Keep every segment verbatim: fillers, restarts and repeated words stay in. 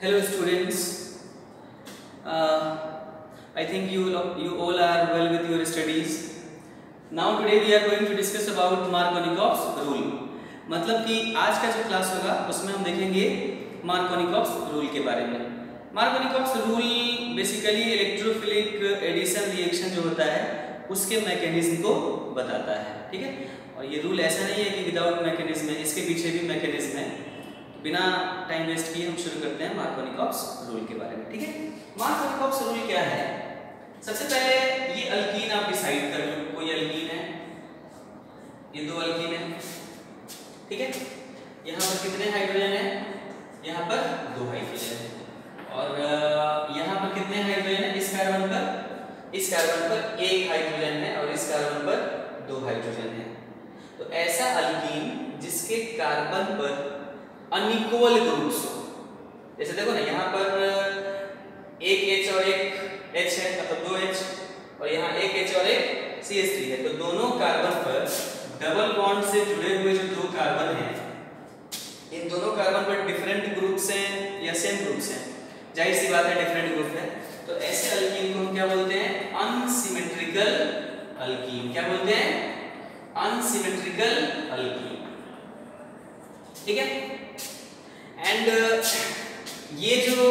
Hello students, uh, I think you, you all are well with your studies. Now today we are going to discuss about Markovnikov's rule. मतलब कि आज का जो class होगा उसमें हम देखेंगे मार्कोनिकॉव्स रूल के बारे में। Markovnikov's rule basically electrophilic addition reaction जो होता है उसके मैकेनिज्म को बताता है, ठीक है। और ये रूल ऐसा नहीं है कि विदाउट मैकेनिज्म है, इसके पीछे भी मैकेनिज्म है। बिना टाइम वेस्ट किए हम शुरू करते हैं मार्कोनिकॉव्स रूल के बारे में, ठीक है। मार्कोनिकॉव्स रूल क्या है? सबसे पहले ये अल्कीन आप डिसाइड कर लो, कोई अल्कीन है, ये दो अल्कीन है, ठीक है। यहाँ पर कितने हाइड्रोजन है? यहाँ पर दो हाइड्रोजन है। और यहाँ पर कितने हाइड्रोजन है? इस कार्बन पर इस कार्बन पर एक हाइड्रोजन है और इस कार्बन पर दो हाइड्रोजन है। तो ऐसा अल्कीन जिसके कार्बन पर अनइक्वल ग्रुप्स हो, जैसे देखो ना यहाँ पर एक H और एक H है, मतलब दो H, और यहाँ एक H और एक सी एच थ्री है। तो दोनों कार्बन पर डबल बॉन्ड से जुड़े हुए जो दो कार्बन हैं, इन दोनों कार्बन पर डिफरेंट ग्रुप्स हैं या सेम ग्रुप्स हैं? जाहिर सी बात है डिफरेंट ग्रुप है। तो ऐसे अल्कीन को हम क्या बोलते हैं? Unsymmetrical alkene. क्या बोलते हैं? अनसिमेट्रिकल अल्कीन, ठीक है। एंड ये जो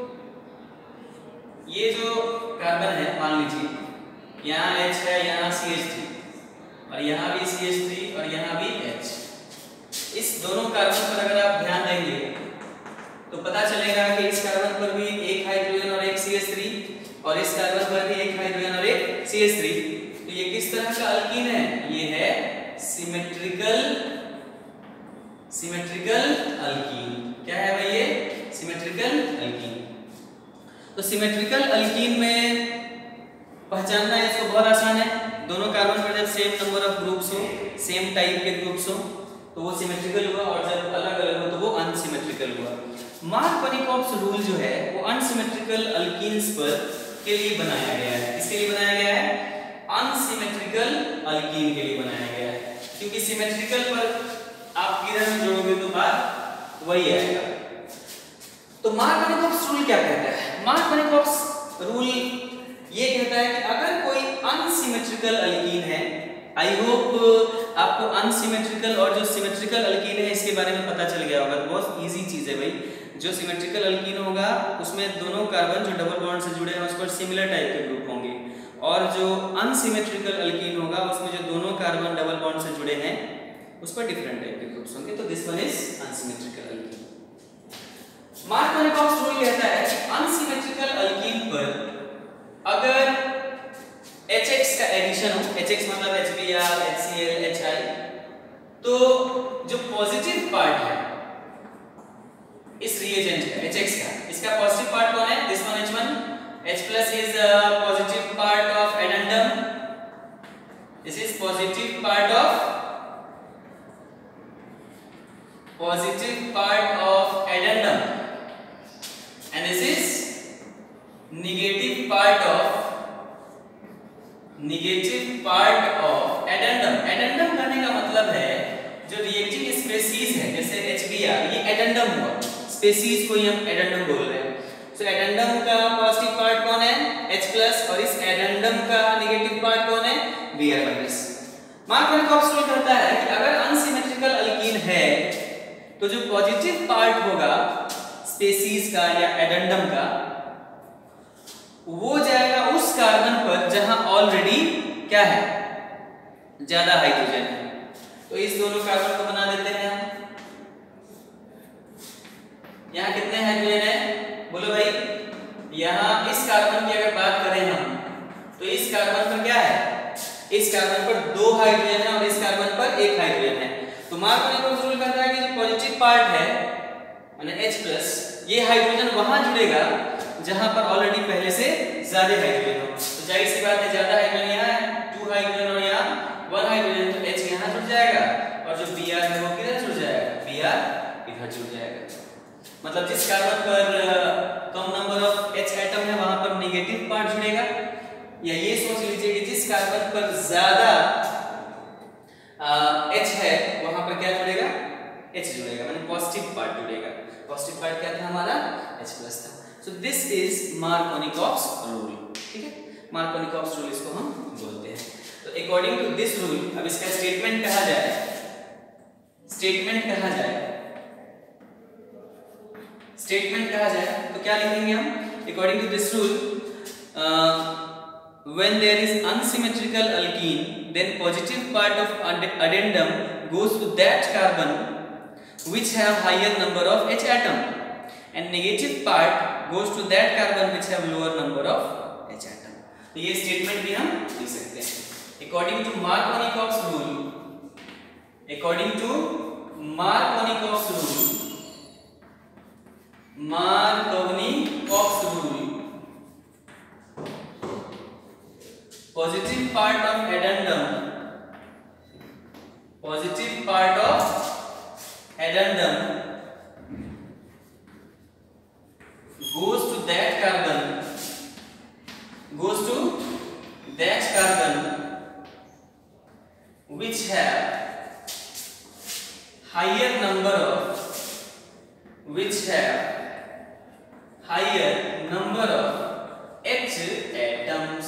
ये जो कार्बन है, मान लीजिए यहाँ H है, यहाँ सी एच थ्री, और यहाँ भी सी एच थ्री और यहाँ भी H। इस दोनों कार्बन पर अगर आप ध्यान देंगे तो पता चलेगा कि इस कार्बन पर भी एक हाइड्रोजन और एक सी एच थ्री, और इस कार्बन पर भी एक हाइड्रोजन और एक सी एच थ्री। तो ये किस तरह का अल्कीन है? ये है सिमेट्रिकल सिमेट्रिकल अल्कीन। क्या है भाई? ये सिमेट्रिकल अल्कीन। तो सिमेट्रिकल अल्कीन में पहचानना है इसको बहुत आसान है। दोनों कार्बन पर जब सेम नंबर ऑफ ग्रुप्स हो, सेम टाइप के ग्रुप्स हो, तो वो सिमेट्रिकल हुआ, और जब अलग अलग हो तो वो अनसिमेट्रिकल हुआ। मार्कोनिकॉव्स रूल जो है वो अनसिमेट्रिकल अल्कीन्स पर के लिए बनाया गया है। किसके लिए बनाया गया है? अनसिमेट्रिकल अल्कीन के लिए बनाया गया है, क्योंकि सिमेट्रिकल पर आप किधर में जोड़ोगे तो बात वही आएगा। तो मार्कोनिकॉव्स रूल क्या कहता है? मार्कोनिकॉव्स रूल ये कहता है कि अगर कोई अनसिमेट्रिकल अल्कीन है, आई होप आपको अनसिमेट्रिकल और जो सिमेट्रिकल अल्कीन है इसके बारे में पता चल गया होगा। बहुत इजी चीज है भाई। जो सिमेट्रिकल अल्कीन होगा उसमें दोनों कार्बन जो डबल बॉन्ड से जुड़े हैं उस पर सिमिलर टाइप के ग्रुप होंगे, और जो अनसिमेट्रिकल अल्कीन होगा उसमें जो दोनों कार्बन डबल बॉन्ड से जुड़े हैं उस पर डिफरेंट टाइप के ग्रुप्स होंगे। तो this one is unsymmetrical alkene. Markovnikov's rule कहता है कि अनसिमेट्रिकल अल्कीन पर अगर H X का एडिशन हो, H X मतलब H B r, H C l, H I, तो जो पॉजिटिव पार्ट है इस रिएजेंट का H X का, इसका पॉजिटिव पार्ट कौन है? This one H one, H plus is a positive part of addendum. This is positive part of positive part of addendum, and this is negative part of negative part of addendum. addendum कहने का मतलब है जो reactive species है, जैसे H B r, ये addendum हुआ, species को ही हम addendum बोल रहे हैं। तो so, addendum का पॉजिटिव पार्ट कौन है? H plus, और इस addendum का नेगेटिव पार्ट कौन है? B r minus. Markovnikov's rule कहता है कि अगर अनसिमेट्रिकल अल्कीन है तो जो पॉजिटिव पार्ट होगा स्पेसीज का या एडेंडम का, वो जाएगा उस कार्बन पर जहां ऑलरेडी क्या है? ज्यादा हाइड्रोजन है। तो इस दोनों कार्बन को बना देते हैं हम। यहां कितने हाइड्रोजन है? बोलो भाई। यहां इस कार्बन की अगर बात करें हम, तो इस कार्बन पर क्या है? इस कार्बन पर दो हाइड्रोजन है और इस कार्बन पर एक हाइड्रोजन है। तो मार्कोनिकॉव्स रूल कहता है कि जो पॉजिटिव पार्ट है माने H प्लस, ये हाइड्रोजन वहां जुड़ेगा जहां पर ऑलरेडी पहले से ज्यादा हाइड्रोजन हो। तो जाहिर सी बात है ज्यादा हाइड्रोजन यहाँ है, टू हाइड्रोजन, और यहाँ वन हाइड्रोजन, तो H यहाँ जुड़ जाएगा, और जो Br है वो किधर जुड़ जाएगा? Br इधर जुड़ जाएगा। मतलब जिस कार्बन पर कम नंबर ऑफ H एटम है वहां पर नेगेटिव पार्ट जुड़ेगा, या ये सोच लीजिए कि जिस कार्बन पर ज्यादा H है वहां पर क्या जुड़ेगा? H जुड़ेगा, माने पॉजिटिव पार्ट जुड़ेगा। पॉजिटिव पार्ट क्या था हमारा? H प्लस था। So this is Markovnikov's rule, ठीक है, मार्कोनिकॉफ्स रूल इसको हम बोलते हैं। तो अकॉर्डिंग टू दिस रूल, अब इसका स्टेटमेंट कहा जाए, स्टेटमेंट कहा जाए स्टेटमेंट कहा जाए तो क्या लिखेंगे हम? According to this rule, when there is unsymmetrical alkene, then positive part of addendum goes to that carbon which have higher number of H atom, and negative part goes to that carbon which have lower number of H atom. तो ये statement भी हम लिख सकते हैं। According to Markovnikov's rule, according to Markovnikov's rule, Markovnikov's rule, positive part of addendum, positive part of addendum goes to that carbon, goes to that carbon which have higher number of, which have higher number of H atoms,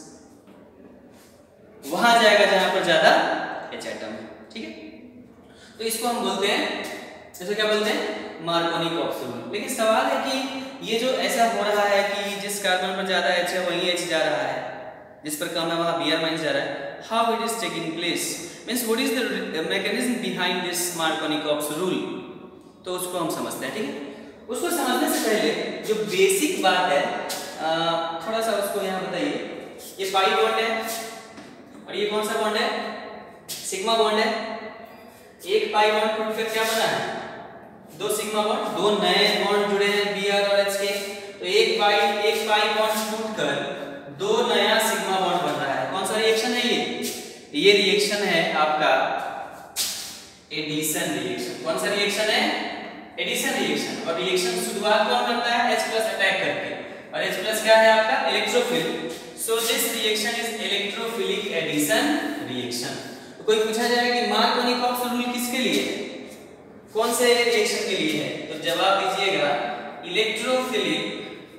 वहां जाएगा जहां पर ज्यादा H atom है, ठीक है। तो इसको हम बोलते हैं, इसको क्या बोलते हैं? Markovnikov's rule. लेकिन सवाल है कि ये जो ऐसा हो रहा है कि जिस कार्बन पर ज्यादा H है वहीं H जा रहा है, जिस पर कम है वहां Br माइनस जा रहा है, how it is taking place, means what is the mechanism behind this Markovnikov's rule, तो उसको हम समझते हैं, ठीक है। उसको समझने से पहले जो बेसिक बात है, आ, थोड़ा सा उसको यहाँ बताइए। ये पाई बॉन्ड है और ये कौन सा बॉन्ड है? सिग्मा बॉन्ड है। एक पाई बॉन्ड टूटकर क्या बना है? दो सिग्मा बॉन्ड, दो नए बॉन्ड जुड़े हैं Br और H के। तो एक पाई एक पाई बॉन्ड टूटकर दो नया सिग्मा बॉन्ड बन रहा है। कौन सा रिएक्शन है ये? ये रिएक्शन है आपका एडिशन रिएक्शन। कौन सा रिएक्शन है? Addition reaction. और रिएक्शन शुरुआत कौन करता है? H प्लस अटैक करके, और H प्लस क्या है आपका? Electrophile. So this reaction is electrophilic addition reaction. तो कोई पूछा जाए कि मार्कोनिकॉफ्स रूल किसके लिए, कौन से रिएक्शन के लिए है, तो जवाब दीजिएगा इलेक्ट्रोफिलिक,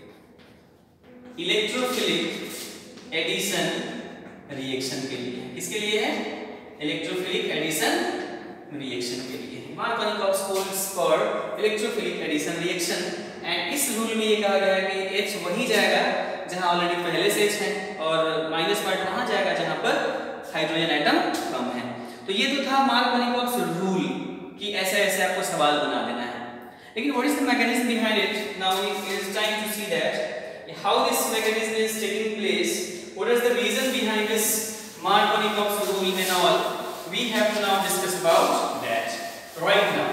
इलेक्ट्रोफिलिक एडिशन रिएक्शन के लिए। किसके लिए है? इलेक्ट्रोफिलिक एडिशन रिएक्शन के लिए। Markovnikov's holds for electrophilic addition reaction, and इस रूल में ये कहा गया है कि H वहीं जाएगा जहां ऑलरेडी पहले से H है, और माइनस पार्ट वहां जाएगा जहां पर हाइड्रोजन एटम कम है। तो ये तो था Markovnikov's रूल कि ऐसे ऐसे आपको सवाल बना देना है। लेकिन what is the mechanism behind it? Now it is time to see that how this mechanism is taking place, what is the reason behind this Markovnikov's rule and all. We have to now discuss about that right now.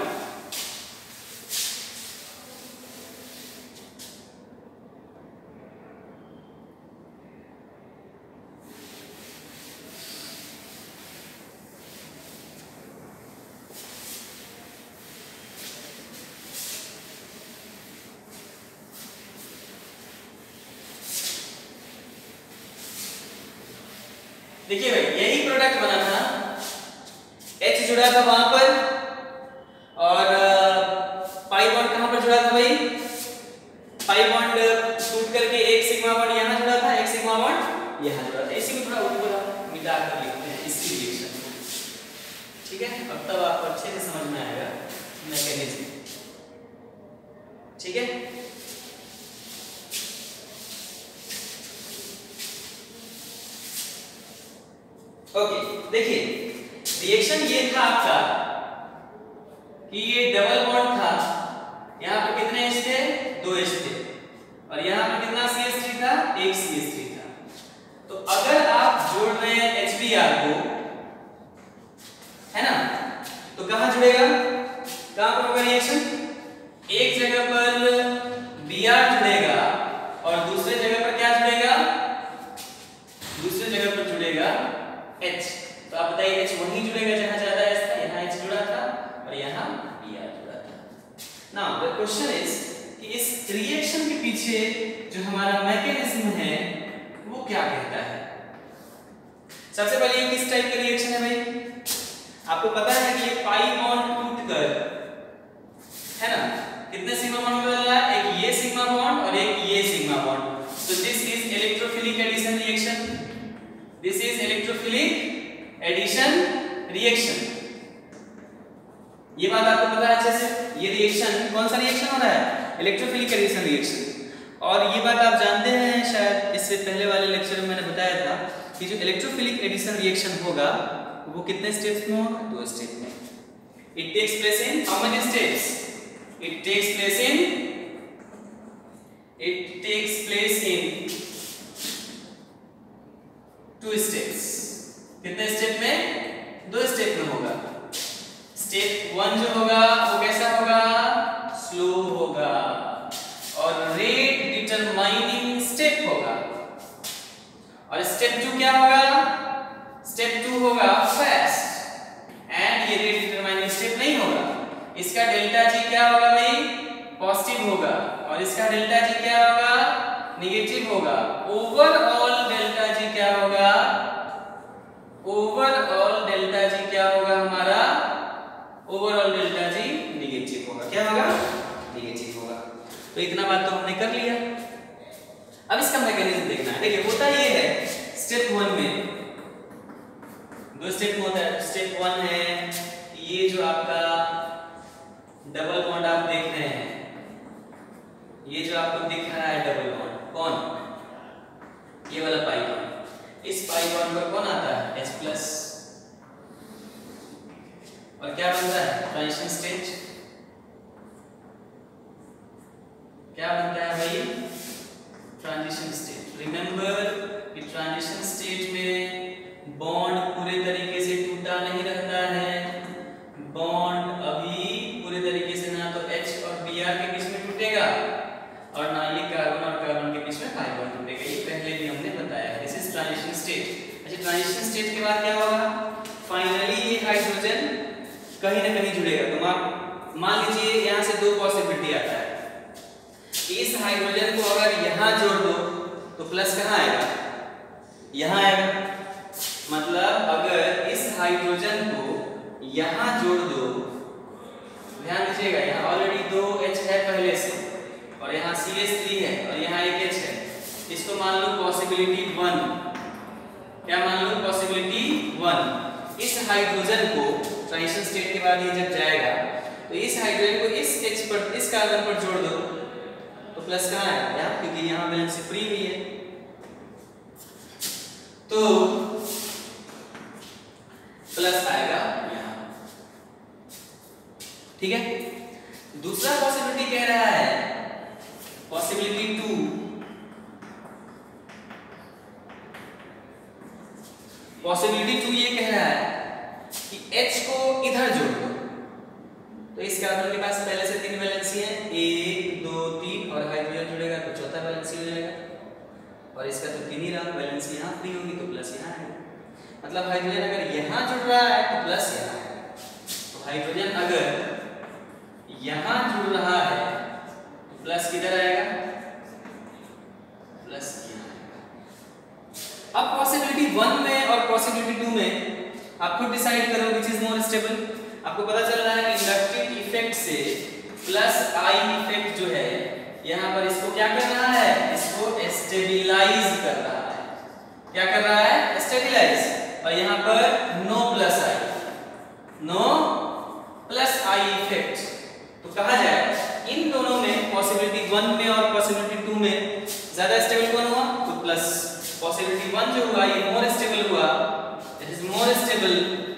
देखिए भाई, यही product बना था, H जुड़ा था वहां पर, और पाई बॉन्ड कहां पर जुड़ा था भाई? पाई बॉन्ड टूट करके एक सिग्मा बॉन्ड यहां जुड़ा था, एक सिग्मा बॉन्ड यहां जुड़ा था। इसी को थोड़ा ऊपर मिटा कर लिखते हैं इसकी रिएक्शन, ठीक है। अब तब आपको अच्छे से समझ में आएगा मैकेनिज्म, ठीक है। ओके okay, देखिए रिएक्शन ये था आपका कि ये डबल बॉन्ड था, यहाँ पर कितने H थे? दो H थे, और यहाँ पर कितना C H थ्री था? एक C H थ्री था। तो अगर आप जोड़ रहे हैं H B r को, है ना, तो कहाँ जुड़ेगा? कहाँ पर होगा रिएक्शन? एक जगह पर Br जुड़ेगा और दूसरे जगह पर क्या जुड़ेगा? दूसरे जगह पर जुड़ेगा H। तो आप बताइए H वहीं जुड़ेगा जहां ज्यादा H था, यहाँ H जुड़ा था और यहाँ Br जुड़ा था। नाउ द क्वेश्चन इज कि इस रिएक्शन के पीछे जो हमारा मैकेनिज्म है वो क्या कहता है। सबसे पहले ये किस टाइप का रिएक्शन है भाई? आपको पता है कि ये पाई बॉन्ड टूटकर, है ना, कितने सिग्मा बॉन्ड बदल रहा है? एक ये sigma this is electrophilic addition reaction. ये बात आपको पता है अच्छे से। ये रिएक्शन कौन सा रिएक्शन हो रहा है? Electrophilic addition reaction. और ये बात आप जानते हैं, शायद इससे पहले वाले लेक्चर में मैंने बताया था कि जो इलेक्ट्रोफिलिक एडिशन रिएक्शन होगा वो कितने स्टेप्स में होगा? दो स्टेप में। It takes place in how many steps? It takes place in it takes place in two steps. कितने स्टेप में? दो स्टेप में होगा। स्टेप वन जो होगा वो कैसा होगा? स्लो होगा और रेट डिटरमाइनिंग स्टेप होगा। और स्टेप टू क्या होगा? स्टेप टू होगा फास्ट एंड ये रेट डिटरमाइनिंग स्टेप नहीं होगा। इसका डेल्टा जी क्या होगा भाई? पॉजिटिव होगा और इसका डेल्टा जी क्या होगा? नेगेटिव होगा। ओवरऑल डेल्टा जी क्या होगा? ओवरऑल डेल्टा जी क्या होगा हमारा? ओवरऑल डेल्टा जी नेगेटिव होगा। क्या होगा? नेगेटिव होगा। तो इतना बात तो हमने कर लिया। अब इसका मैकेनिज्म देखना है। देखिए होता ये है, स्टेप वन में दो स्टेप में होता है। स्टेप वन है ये जो आपका डबल बॉन्ड आप देख रहे हैं, ये जो आपको दिख रहा है डबल बॉन्ड, कौन? ये वाला पाई बॉन्ड। इस पाई बॉन्ड पर कौन आता है? H plus. और क्या बनता है? Transition stage. क्या बनता है भाई? Transition stage. रिमेंबर कि ट्रांजिशन स्टेज में बॉन्ड पूरे तरीके से टूटा नहीं रहता है। बॉन्ड अभी पूरे तरीके से ना तो H और Br के बीच में टूटेगा और ना ये कार्बन और कार्बन के बीच में पाई बॉन्ड टूटेगा। ये पहले भी हमने बताया है। This is transition stage. अच्छा, ट्रांजिशन स्टेज के बाद क्या होगा? फाइनली ये हाइड्रोजन कहीं ना कहीं जुड़ेगा। तो आप मान लीजिए यहां से दो पॉसिबिलिटी आता है। इस हाइड्रोजन को अगर यहां जोड़ दो तो प्लस कहां आएगा? यहां आएगा। मतलब अगर इस हाइड्रोजन को यहां जोड़ दो, ध्यान दीजिएगा यहां ऑलरेडी दो H है पहले से और यहां सी एच थ्री है और यहां एक H है। इसको मान लो पॉसिबिलिटी वन। क्या मान लो? Possibility one. इस हाइड्रोजन को ट्रांजिशन स्टेट के बाद ये जब जाएगा तो इस हाइड्रोजन को इस H पर, इस कार्बन पर जोड़ दो तो प्लस कहां आएगा? यहाँ, क्योंकि यहाँ वैलेंस फ्री भी है। तो प्लस आएगा यहाँ। ठीक है। दूसरा पॉसिबिलिटी कह रहा है, पॉसिबिलिटी टू, पॉसिबिलिटी टू ये कह रहा है कि H को इधर जोड़ दो। तो इस कार्बन के पास पहले से तीन वैलेंसी है, एक दो तीन, और हाइड्रोजन जुड़ेगा तो चौथा वैलेंसी हो जाएगा। और इसका तो तीन ही रहा, वैलेंसी यहाँ फ्री होगी तो प्लस यहाँ है। मतलब हाइड्रोजन अगर यहाँ जुड़ रहा है तो प्लस यहाँ है। तो हाइड्रोजन अगर यहाँ जुड़ रहा है तो प्लस किधर आएगा? प्लस यहाँ आएगा। अब पॉसिबिलिटी वन में और पॉसिबिलिटी टू में आप खुद डिसाइड करो विच इज मोर स्टेबल। आपको पता चल रहा है कि इंडक्टिव इफेक्ट से प्लस आई इफेक्ट जो है यहाँ पर इसको क्या कर रहा है? इसको स्टेबिलाइज कर रहा है। क्या कर रहा है? स्टेबिलाइज। और यहाँ पर no plus I, no plus I effect. तो कहा जाए इन दोनों में, पॉसिबिलिटी वन में और पॉसिबिलिटी टू में ज्यादा स्टेबल कौन हुआ? तो प्लस। पॉसिबिलिटी वन जो हुआ ये मोर स्टेबल हुआ, it is more stable,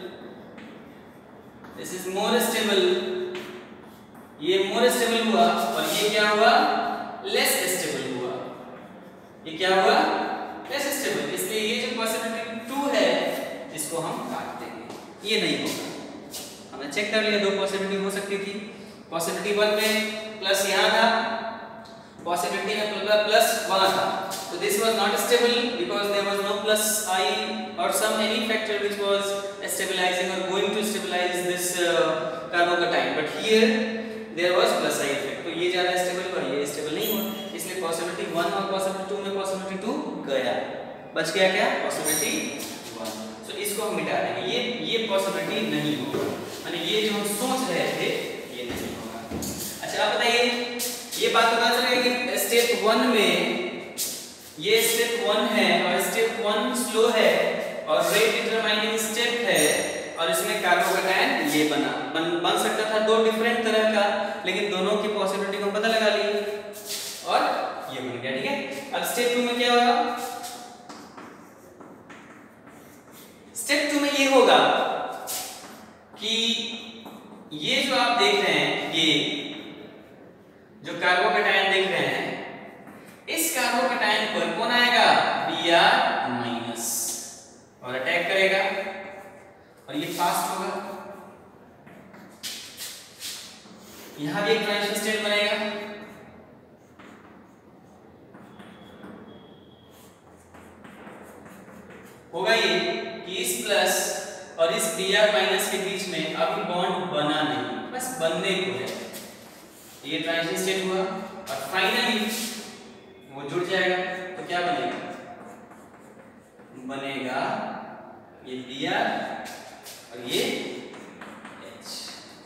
this is more stable, ये मोर स्टेबल हुआ और ये क्या हुआ? लेस स्टेबल हुआ। ये क्या हुआ? Less stable. इसलिए ये जो पॉसिबिलिटी टू है इसको हम काट देंगे, ये नहीं होगा। हमने चेक कर लिया, दो पॉसिबिलिटी हो सकती थी। पॉसिबिलिटी वन में प्लस यहाँ था, पॉसिबिलिटी में प्लस वहां था। So this was not stable because there was no plus I or some any factor which was stabilizing or going to stabilize this uh, carbocation. But here there was plus I effect. तो ये ज्यादा stable हुआ, ये stable नहीं हुआ। इसलिए possibility one और possibility two में पॉसिबिलिटी टू गया, बच गया क्या? Possibility one. So इसको हम मिटा देंगे, ये ये पॉसिबिलिटी नहीं होगा, माने ये जो हम सोच रहे थे ये नहीं होगा। अच्छा आप बताइए, ये बात पता चलेगी कि स्टेप वन में ये स्टेप वन है और स्टेप वन स्लो है और रेट डिटरमाइनिंग स्टेप है और इसमें कार्बोकैटायन ये बना बन, बन सकता था दो डिफरेंट तरह का, लेकिन दोनों की पॉसिबिलिटी को पता लगा ली और ये बन गया। ठीक है, अब स्टेप टू में क्या होगा? स्टेप टू में ये होगा कि ये जो आप देख रहे हैं, ये जो कार्बोकैटायन देख रहे हैं, इस कार्बोकैटायन पर कौन आएगा? Br माइनस और अटैक करेगा और ये फास्ट होगा। यहां भी एक ट्रांजिशन स्टेट बनेगा, होगा ये कि इस प्लस और इस Br माइनस के बीच में अभी बॉन्ड बना नहीं, बस बनने को है। ये ट्रांजिशन स्टेट हुआ और फाइनली वो जुड़ जाएगा तो क्या बनेगा? बनेगा ये Br और ये H।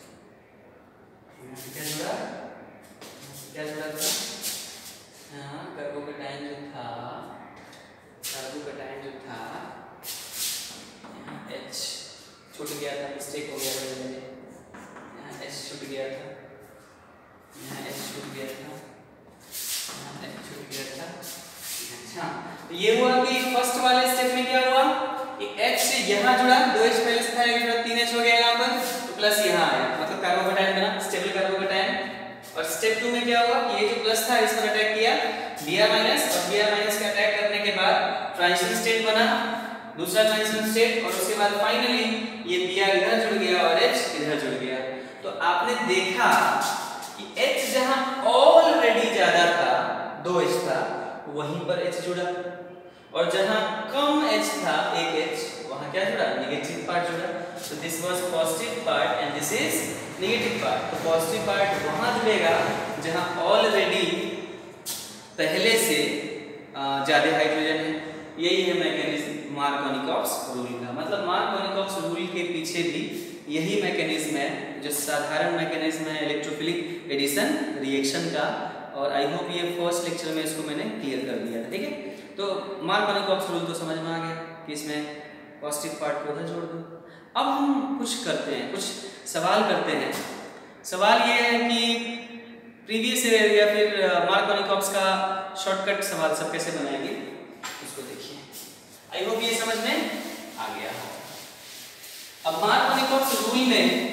क्या जुड़ा? क्या जुड़ा था? हाँ, कार्बोकैटायन जो था, कार्बोकैटायन जो था यहाँ H छूट गया था, मिस्टेक हो गया था, यहाँ H छूट गया था, यहाँ H छूट गया था, यहाँ H छूट गया था। अच्छा, तो ये हुआ कि फर्स्ट वाले स्टेप में क्या हुआ? एक H से यहाँ जुड़ा, दो H पहले से था, एक जुड़ा, तीन H हो गया यहाँ पर, तो प्लस यहाँ आया, मतलब कार्बोकैटायन बना, स्टेबल कार्बोकैटायन। और स्टेप टू में क्या हुआ? ये जो प्लस था इस पर अटैक किया, Br माइनस, और Br माइनस का अटैक करने के बाद ट्रांजिशन स्टेट बना, दूसरा ट्रांजिशन स्टेट, और उसके बाद फाइनली ये Br इधर जुड़ गया और H इधर जुड़ गया। तो आपने देखा कि H जहां ऑलरेडी ज्यादा था, दो H था, वहीं पर H जुड़ा, और जहां कम H था, एक H, वहां क्या जुड़ा? नेगेटिव पार्ट जुड़ा। तो this was positive part and this is negative part. तो पॉजिटिव पार्ट वहां जुड़ेगा जहां ऑलरेडी पहले से ज्यादा हाइड्रोजन है। यही है मैकेनिज्म मार्कोनिकॉप्स रूल का। मतलब मार्कोनिकॉप्स रूल के पीछे भी यही मैकेनिज्म है, जो साधारण मैकेनिज्म है इलेक्ट्रोफिलिक एडिशन रिएक्शन का। और आई होप ये फर्स्ट लेक्चर में इसको मैंने क्लियर कर दिया था। ठीक है, तो मार्कोनिकॉप्स रूल तो समझ में आ गया कि इसमें पॉजिटिव पार्ट को उधर जोड़ दो। अब हम कुछ करते हैं, कुछ सवाल करते हैं। सवाल ये है कि प्रीवियस ईयर या फिर मार्कोनिकॉप्स का शॉर्टकट सवाल सब कैसे बनाएंगे उसको देखिए। आई होप ये समझ में आ गया। अब मार्कोनिकॉप्स रूल में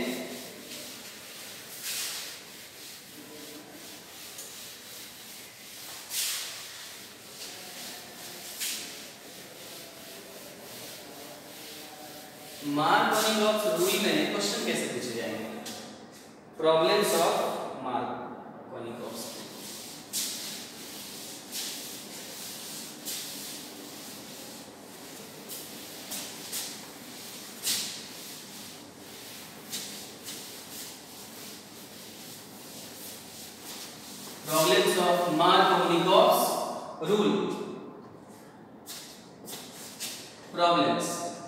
मार्कोनिकॉप्स रूल में क्वेश्चन कैसे पूछे जाएंगे? Problems of Markovnikov's. Problems of Markovnikov's rule. Problems.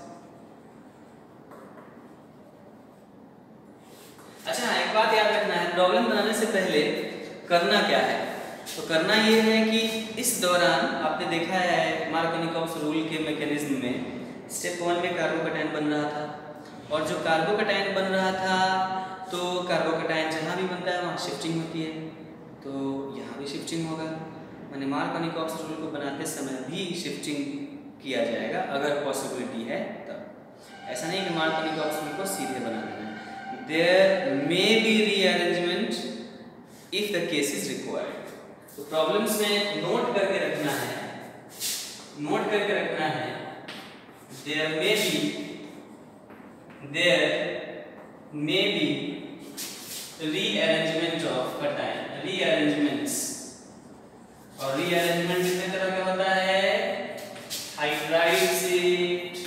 अच्छा, एक बात याद रखना है, प्रॉब्लम बनाने से पहले करना क्या है? तो करना ये है कि इस दौरान आपने देखा है मार्कोनिकॉप्स रूल के मैकेनिज्म में स्टेप वन में कार्बोकैटायन बन रहा था, और जो कार्बोकैटायन बन रहा था तो कार्बोकैटायन जहाँ भी बनता है वहाँ शिफ्टिंग होती है, तो यहाँ भी शिफ्टिंग होगा। मैंने मार्कोनिकॉप्स रूल को बनाते समय भी शिफ्टिंग किया जाएगा अगर पॉसिबिलिटी है तब। ऐसा नहीं कि मार्कोनिकॉप्स रूल को सीधे बना देना। There may be rearrangement if the case is required. तो प्रॉब्लम्स में नोट करके रखना है, नोट करके रखना है there may be, there may be rearrangement of cation, rearrangements। और rearrangement कितने तरह का होता है? हाइड्राइड शिफ्ट,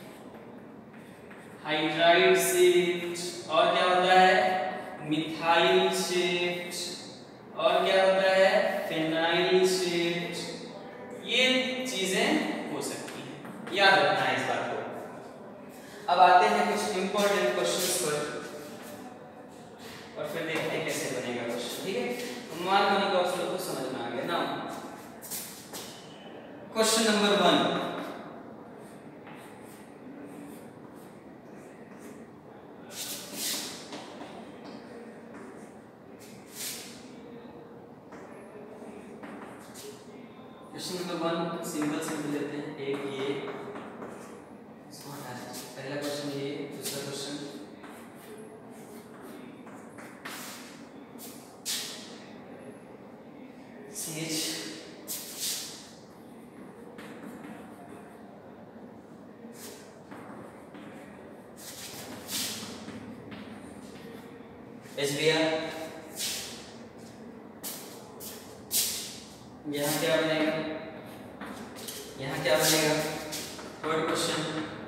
हाइड्राइड शिफ्ट, और क्या होता है? मिथाइल शिफ्ट, और क्या होता है? Phenyl shift. ये चीजें हो सकती हैं, याद रखना है इस बात को। अब आते हैं कुछ इंपॉर्टेंट क्वेश्चंस पर और फिर देखते हैं कैसे बनेगा क्वेश्चन। ठीक है, मार्कोनिकॉप्स रूल को समझ में आ गया ना। Question number one, question number one simple simple लेते हैं। एक ये पहला क्वेश्चन, ये दूसरा question C H H B R, यहाँ क्या बनेगा, यहाँ क्या बनेगा। थर्ड क्वेश्चन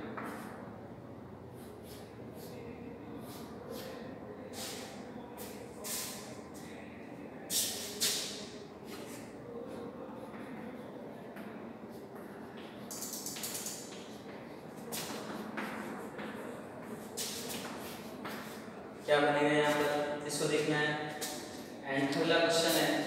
क्या बनेगा, यहाँ पर इसको देखना है। एंड अगला क्वेश्चन है,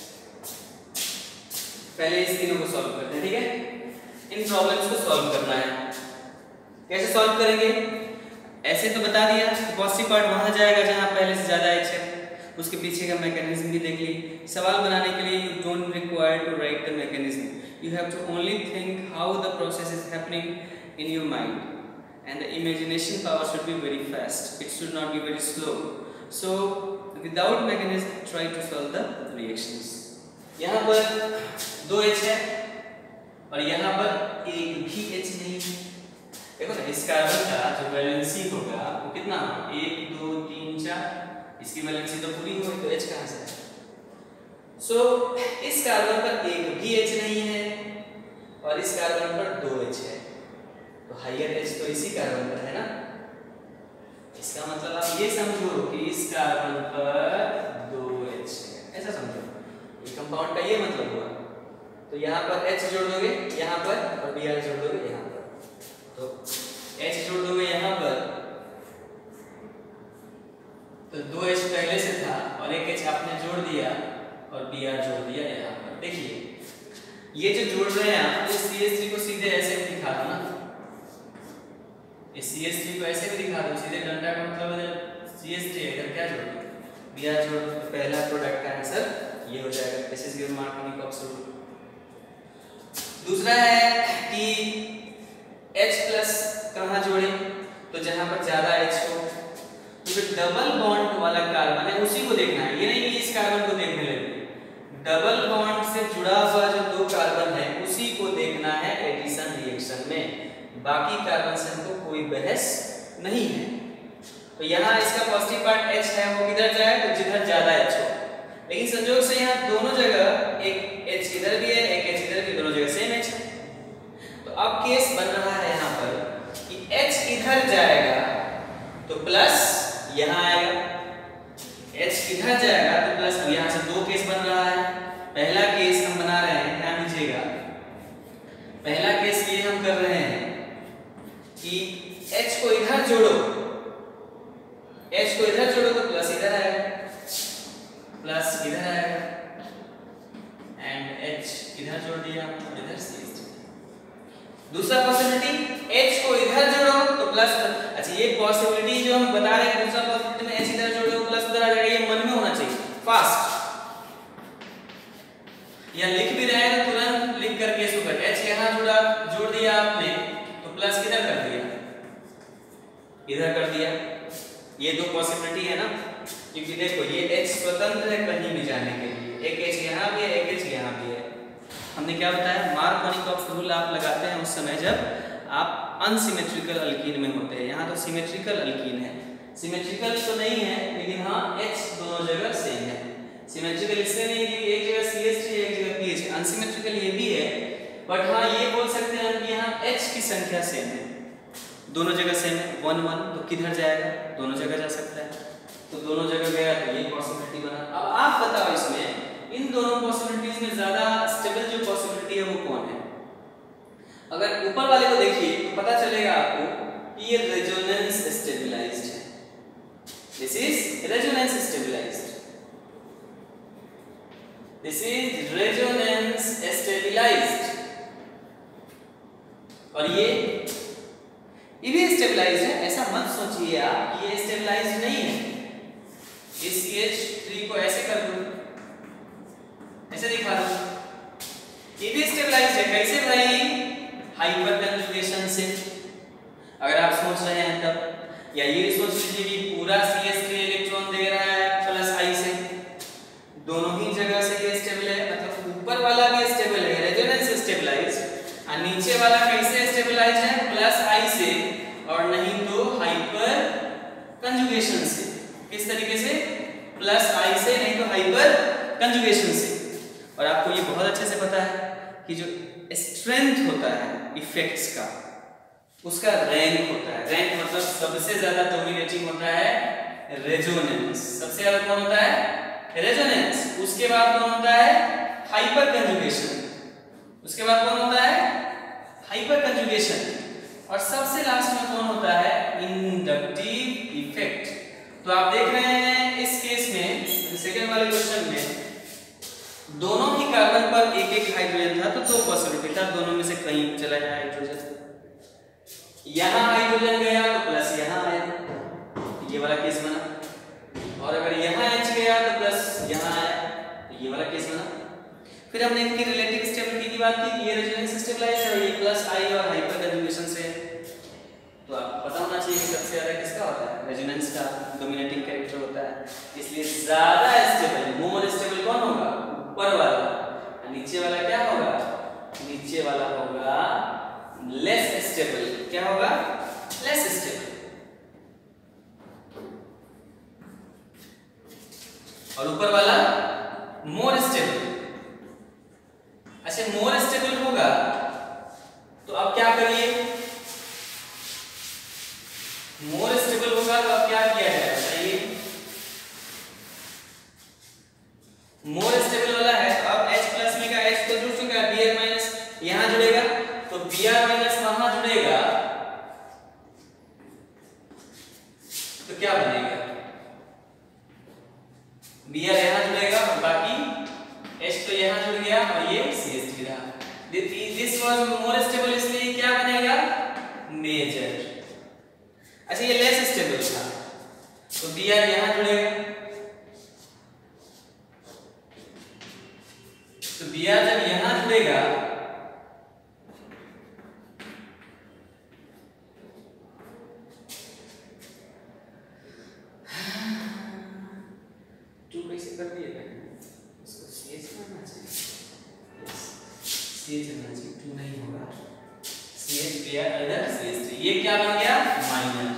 पहले इस तीनों को सॉल्व करते हैं, ठीक है। इन प्रॉब्लम्स को सॉल्व करना है। कैसे सॉल्व करेंगे, ऐसे तो बता दिया कि पॉजिटिव पार्ट वहां जाएगा जहां पहले से ज्यादा एच है, उसके पीछे का मैकेनिज्म भी देख ली। सवाल बनाने के लिए you don't require to write the mechanism, you have to only think how the process is happening in your mind and the imagination power should be very fast, it should not be very slow. So without mechanism try to solve the reactions. यहाँ पर दो H है और यहाँ पर एक भी H नहीं है। देखो ना, इस कार्बन का जो वैलेंसी होगा वो कितना, एक दो तीन चार, इसकी वैलेंसी तो पूरी हुई, तो H कहाँ से है। सो so, इस कार्बन पर एक भी H नहीं है और इस कार्बन पर दो H है, तो हायर एच तो इसी कार्बन पर है ना। इसका मतलब आप ये समझो कि इस कार्बन पर दो एच है, ऐसा समझो, ये कंपाउंड का ये मतलब हुआ। तो यहाँ पर H जोड़ दोगे यहाँ पर और Br जोड़ दोगे यहाँ पर, तो H जोड़ दोगे यहाँ पर तो दो H पहले से था और एक H आपने जोड़ दिया और Br जोड़ दिया यहाँ पर। देखिए ये जो जोड़ रहे हैं आप, इस सी एच थ्री को सीधे ऐसे भी दिखा दो ना, इस सी एच थ्री को ऐसे भी दिखा दो सीधे, डंडा का मतलब है सी एच थ्री इधर क्या जोड़ दो, Br जोड़, तो पहला प्रोडक्ट का आंसर ये हो जाएगा। This is your Markovnikov's rule. दूसरा है कि H प्लस कहाँ जोड़े, तो जहां पर ज्यादा H हो, तो जो डबल बॉन्ड वाला कार्बन है उसी को देखना है, ये नहीं कि इस कार्बन को देखने लगे। डबल बॉन्ड से जुड़ा हुआ जो दो कार्बन है उसी को देखना है एडिशन रिएक्शन में, बाकी कार्बन से हमको कोई बहस नहीं है। तो यहाँ इसका पॉजिटिव पार्ट H है, वो किधर जाए, तो जिधर ज्यादा H हो। लेकिन संयोग से यहाँ दोनों जगह एक H इधर भी है एक H इधर भी, दोनों जगह सेम H है। तो अब केस बन रहा है यहाँ पर कि H इधर जाएगा तो प्लस यहाँ आएगा, H इधर जाएगा तो प्लस। अब यहाँ से दो केस बन रहा है। पहला केस हम बना रहे हैं, ध्यान दीजिएगा, पहला केस ये हम कर रहे हैं कि H को इधर जोड़ो, H को इधर जोड़ो तो प्लस इधर आएगा, प्लस इधर आएगा, एंड H इधर जोड़ दिया और इधर C H। दूसरा पॉसिबिलिटी, H को इधर जोड़ो तो प्लस। अच्छा, ये पॉसिबिलिटी जो हम बता रहे हैं, दूसरा पॉसिबिलिटी में H इधर जोड़ो प्लस उधर आ जाएगा, ये मन में होना चाहिए फास्ट। या लिख भी रहे हैं तो तुरंत लिख करके इसको कर, H यहाँ जुड़ा जोड़ दिया आपने तो प्लस किधर कर दिया, इधर कर दिया। ये दो पॉसिबिलिटी है ना, क्योंकि देखो ये H स्वतंत्र है कहीं भी जाने के लिए, एक H यहाँ भी है एक H यहाँ भी है। हमने क्या बताया, मार्कोनिकॉप्स रूल आप लगाते हैं उस समय जब आप अनसिमेट्रिकल अल्कीन में होते हैं। यहाँ तो सिमेट्रिकल अल्कीन है, सिमेट्रिकल तो नहीं है लेकिन हाँ H दोनों जगह सेम है। सिमेट्रिकल इसलिए नहीं कि एक जगह सी एच थ्री एक जगह पी एच, अनसिमेट्रिकल ये भी है, बट हाँ ये बोल सकते हैं कि यहाँ H की संख्या सेम है, दोनों जगह सेम है। वन वन तो किधर जाएगा, दोनों जगह जा सकता है, तो दोनों जगह गया तो ये पॉसिबिलिटी बना। अब आप बताओ इसमें इन दोनों पॉसिबिलिटीज में ज्यादा स्टेबल जो पॉसिबिलिटी है वो कौन है। अगर ऊपर वाले को देखिए तो पता चलेगा आपको कि ये रेजोनेंस स्टेबलाइज्ड है, this is resonance stabilised, this is resonance stabilised, और ये ये भी स्टेबलाइज्ड है। ऐसा मत सोचिए आप कि ये स्टेबलाइज्ड नहीं है। इस सी एच थ्री को ऐसे कर दो, ऐसे दिखा दो, ये भी स्टेबलाइज्ड है। कैसे भाई? हाइपर कंजुगेशन से। अगर आप सोच रहे हैं तब, या ये सोच लीजिए कि पूरा सी एस थ्री इलेक्ट्रॉन दे रहा है प्लस आई से, दोनों ही जगह से ये स्टेबल है, मतलब ऊपर वाला भी स्टेबल है, रेजोनेंस स्टेबलाइज्ड, और नीचे वाला कैसे स्टेबलाइज्ड है? प्लस आई से, और नहीं तो हाइपर कंजुगेशन से। किस तरीके से? प्लस आई से, नहीं तो हाइपर कंजुगेशन से। और आपको ये बहुत अच्छे से पता है कि जो स्ट्रेंथ होता है इफेक्ट्स का, उसका रैंक होता है। रैंक मतलब सबसे ज्यादा डोमिनेटिंग होता है रेजोनेंस। सबसे ज्यादा कौन होता है? रेजोनेंस। उसके बाद कौन होता है? Hyperconjugation. उसके बाद कौन होता है? Hyperconjugation. और सबसे लास्ट में कौन होता है? Inductive effect. तो आप देख रहे हैं इस केस में, सेकेंड वाले क्वेश्चन में, दोनों ही कार्बन पर एक एक हाइड्रोजन था, तो दो पॉसिबिलिटी था, दोनों में से कहीं चला जाए हाइड्रोजन। यहां हाइड्रोजन गया तो प्लस यहां आया, ये वाला केस बना। और अगर यहां H गया तो प्लस यहां आया, ये वाला केस बना। फिर हमने इनकी रिलेटिव स्टेबिलिटी की बात की कि ये रेजोनेंस स्टेबलाइज्ड है और ये प्लस आई और हाइपर कंजुगेशन से है। तो आपको पता होना चाहिए कि सबसे ज्यादा किसका होता है? रेजोनेंस का डोमिनेटिंग कैरेक्टर होता है। इसलिए ज्यादा स्टेबल, मोर स्टेबल कौन होगा? ऊपर वाला। नीचे वाला क्या होगा? नीचे वाला होगा लेस स्टेबल। क्या होगा? Less stable. और ऊपर वाला मोर स्टेबल। अच्छा, मोर स्टेबल होगा तो अब क्या करिए? मोर स्टेबल होगा तो अब क्या किया जाए बताइए? मोर स्टेबल वाला है तो अब H प्लस में का H तो जुड़ चुका है, Br माइनस यहां जुड़ेगा, तो Br माइनस वहां जुड़ेगा, तो क्या बनेगा? Br यहां जुड़ेगा और बाकी H तो यहां जुड़ गया और ये C H थ्री रहा। दिस वाज मोर स्टेबल, इसलिए क्या बनेगा? मेजर। अच्छा, ये लेस स्टेबल था तो Br यहां जुड़ेगा, तो Br जब यहां जुड़ेगा टू कैसे कर दिए? इसको C H करना चाहिए, C H करना चाहिए, टू नहीं होगा, C H Br इधर C H थ्री। ये क्या बन गया? माइनर।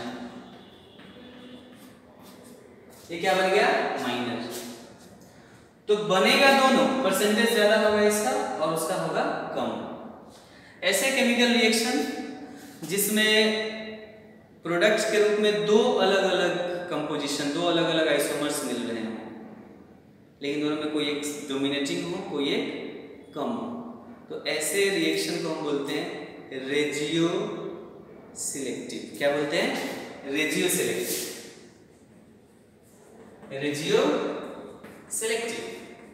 ये क्या बन गया? माइनर। तो बनेगा दोनों, परसेंटेज ज्यादा होगा इसका और उसका होगा कम। ऐसे केमिकल रिएक्शन जिसमें प्रोडक्ट्स के रूप में दो अलग अलग कंपोजिशन, दो अलग अलग आइसोमर्स मिल रहे हैं, लेकिन दोनों में कोई एक डोमिनेटिंग हो, कोई एक कम हो, तो ऐसे रिएक्शन को हम बोलते हैं रेजियो सिलेक्टिव। क्या बोलते हैं? Regioselective. Regioselective.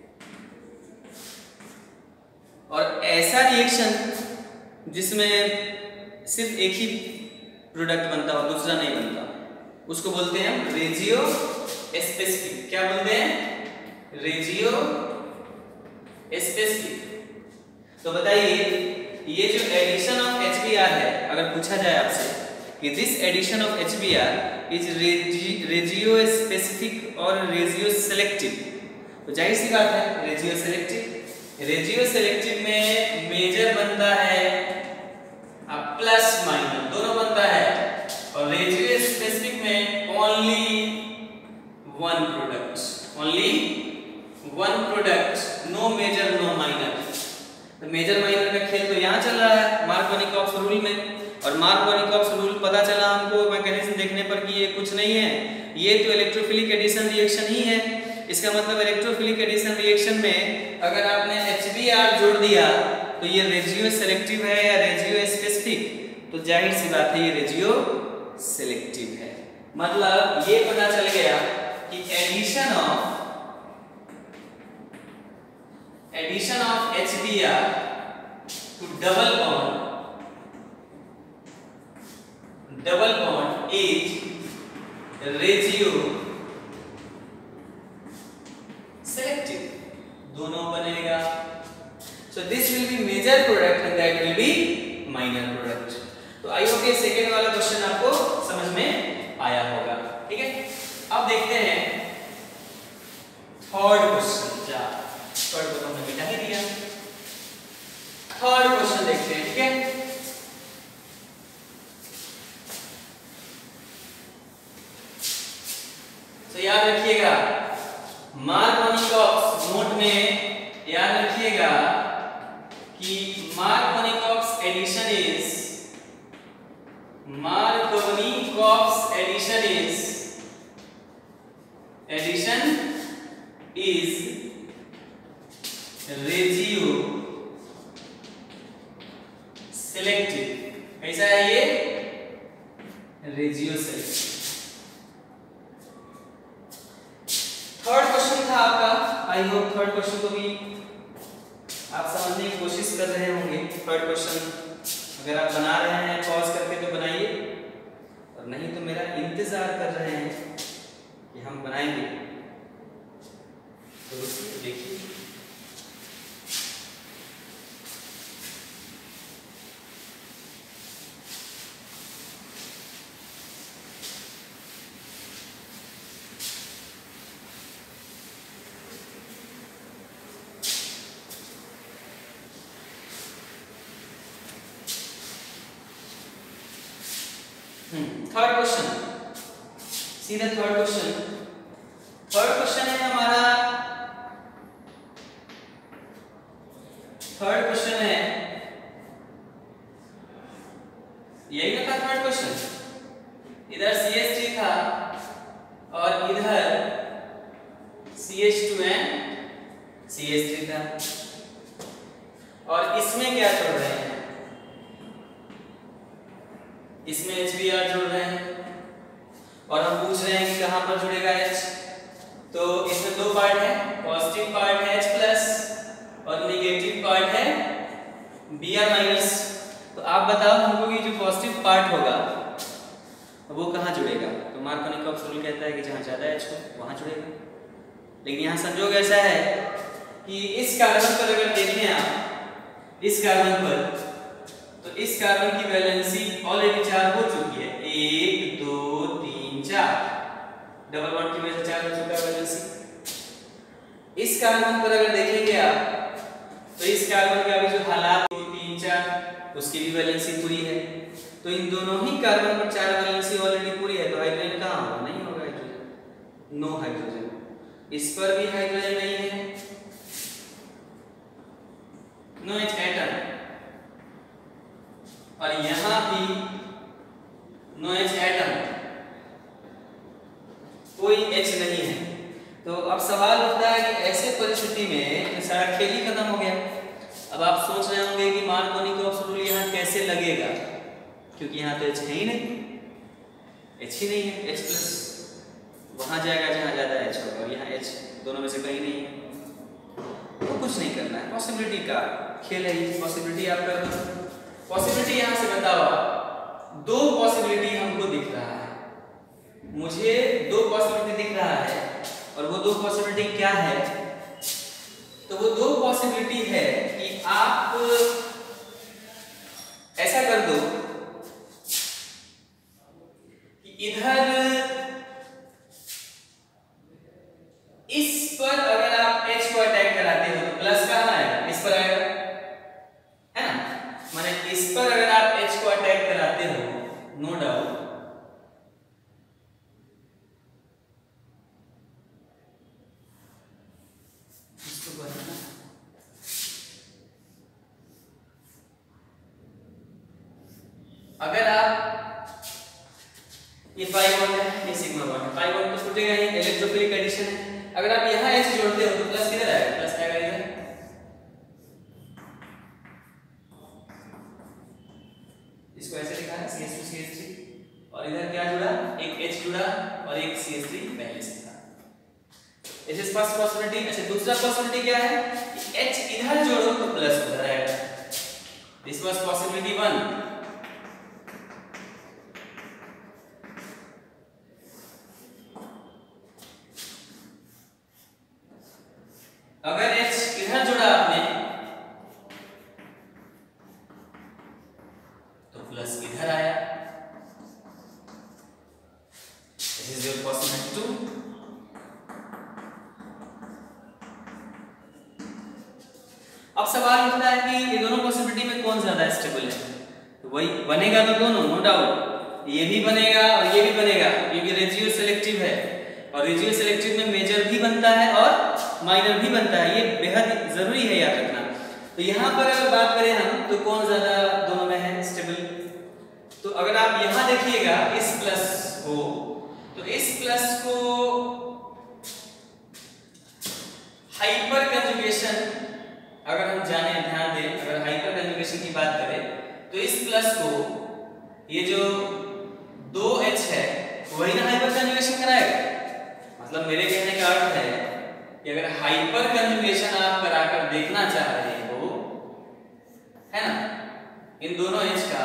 और ऐसा रिएक्शन जिसमें सिर्फ एक ही प्रोडक्ट बनता हो, दूसरा नहीं बनता, उसको बोलते हैं हम रेजियो स्पेसिफिक। क्या बोलते हैं? Regiospecific. तो बताइए, ये जो addition of H B r है, अगर पूछा जाए आपसे कि this addition of H B r is regiospecific और रेजियो सेलेक्टिव, तो जाहिर सी बात है रेजियो सेलेक्टिव। रेजियो सेलेक्टिव में मेजर बनता है अब प्लस माइनर दोनों बनता है, और रेजियो स्पेसिफिक में only one product, only one product, no major no minor. तो मेजर माइनर का खेल तो यहाँ चल रहा है मार्कोनिकॉप्स रूल में, और मार्कोनिकॉप्स रूल पता चला हमको मैकेनिज्म देखने पर कि ये कुछ नहीं है, ये तो इलेक्ट्रोफिलिक एडिशन रिएक्शन ही है। इसका मतलब इलेक्ट्रोफिलिक एडिशन रिएक्शन में अगर आपने H B r जोड़ दिया तो ये रेजियो सेलेक्टिव है या रेजियो स्पेसिफिक? तो जाहिर सी बात है ये रेजियो सेलेक्टिव है। मतलब ये पता चल गया कि addition of addition of H B r to double bond double bond is regioselective, दोनों बनेगा। So this will be major product and that will be minor product. तो आई होप ये सेकंड वाला क्वेश्चन आपको समझ में आया होगा। ठीक है, अब देखते हैं थर्ड क्वेश्चन। क्या थर्ड को तो हमने मिटा ही दिया। थर्ड क्वेश्चन देखते हैं। ठीक है, तो याद रखिएगा मार्कोनिकॉक्स नोट में याद रखिएगा कि Markovnikov's addition is Markovnikov's addition is addition is regioselective. कैसा है ये? रेजियो सेलेक्टिव। थर्ड क्वेश्चन था आपका। आई होप थर्ड क्वेश्चन को भी आप समझने की कोशिश कर रहे होंगे। थर्ड क्वेश्चन अगर आप बना रहे हैं पॉज करके तो बनाइए, और नहीं तो मेरा इंतजार कर रहे हैं कि हम बनाएंगे तो देखिए। थर्ड क्वेश्चन, सीधा थर्ड क्वेश्चन। थर्ड क्वेश्चन है हमारा, थर्ड क्वेश्चन है यही ना था थर्ड क्वेश्चन। इधर सी एच थ्री था और इधर C H two and C H three था, और इसमें क्या जोड़ रहे हैं? इसमें एच बी आर जोड़ रहे हैं, और हम पूछ रहे हैं कि कहां पर जुड़ेगा H। तो इसमें दो पार्ट है, पॉजिटिव पार्ट है H प्लस और नेगेटिव पार्ट है बी आर माइनस। तो आप बताओ हमको कि जो पॉजिटिव पार्ट होगा वो कहां जुड़ेगा? तो मार्कोनिकॉक्स रूल कहता है कि जहां ज्यादा H हो वहां जुड़ेगा। लेकिन यहाँ संजोग ऐसा है कि इस कार्बन पर अगर देखें आप, इस कार्बन पर, तो इस कार्बन की वैलेंसी ऑलरेडी चार हो चुकी है। एक दो तीन चार, डबल बॉन्ड की वजह से चार हो चुका है वैलेंसी। इस कार्बन पर अगर देखेंगे आप, तो इस कार्बन का भी जो हालात दो तीन चार, उसकी भी वैलेंसी पूरी है। तो इन दोनों ही कार्बन पर चार वैलेंसी ऑलरेडी पूरी है। तो हाइड्रोजन कहाँ होगा? नहीं होगा हाइड्रोजन, नो हाइड्रोजन। इस पर भी हाइड्रोजन नहीं है, नो एच एटम, और यहां भी नो एच एटम, कोई H नहीं है। तो अब सवाल उठता है कि ऐसे परिस्थिति में तो सारा खेल ही खत्म हो गया। अब आप सोच रहे होंगे कि मार्कोनिकॉक्स रूल यहाँ कैसे लगेगा, क्योंकि यहाँ तो H है ही नहीं, H ही नहीं है। H प्लस वहां जाएगा जहां ज्यादा H होगा, और यहाँ H दोनों में से कहीं नहीं है। तो कुछ नहीं करना है, पॉसिबिलिटी का खेल है ये। पॉसिबिलिटी आप कर दो। पॉसिबिलिटी यहां से बताओ, दो पॉसिबिलिटी हमको दिख रहा है, मुझे दो पॉसिबिलिटी दिख रहा है, और वो दो पॉसिबिलिटी क्या है? तो वो दो पॉसिबिलिटी है कि आप ऐसा कर दो कि इधर इस पर अगर आप H को अटैक कराते हो तो प्लस कहां आएगा? इस पर आएगा, है ना? माने इस पर अगर आप H को अटैक कराते हो, नो डाउट इसको बनाना, अगर आप ये पाई बॉन्ड है, ये सिग्मा बॉन्ड है, पाई बॉन्ड तो टूटेगा ही, इलेक्ट्रोफिलिक एडिशन है। अगर आप यहां H जोड़ते हो तो प्लस किधर आएगा? प्लस आएगा इधर। इसको ऐसे लिखा है C H two C H three, और इधर क्या जुड़ा? एक H जुड़ा और एक सी एच थ्री पहले से था। This is first possibility. अच्छा, दूसरा पॉसिबिलिटी क्या है कि H इधर जोड़ो तो प्लस उधर आएगा। This was possibility one. अगर H इधर जोड़ा आपने This is your possibility two. अब सवाल उठता है कि ये दोनों पॉसिबिलिटी में कौन ज्यादा स्टेबल है, तो वही बनेगा तो दोनों, नो डाउट ये भी बनेगा और ये भी बनेगा, क्योंकि रेशियो सिलेक्टिव है और रेशियो सिलेक्टिव में मेजर भी बनता है और माइनर भी बनता है, ये बेहद जरूरी है याद रखना। तो यहाँ पर अगर बात करें हम तो कौन ज्यादा दोनों में है स्टेबल, तो अगर आप यहाँ देखिएगा इस प्लस को, तो इस प्लस को हाइपर कंजुगेशन अगर हम जाने ध्यान दें, अगर हाइपर कंजुगेशन की बात करें तो इस प्लस को ये जो दो एच है वही ना हाइपर कंजुगेशन कराएगा। मतलब मेरे कहने का अर्थ है कि अगर हाइपर कंजुगेशन आप कराकर देखना चाह रहे हो, है ना, इन दोनों एच का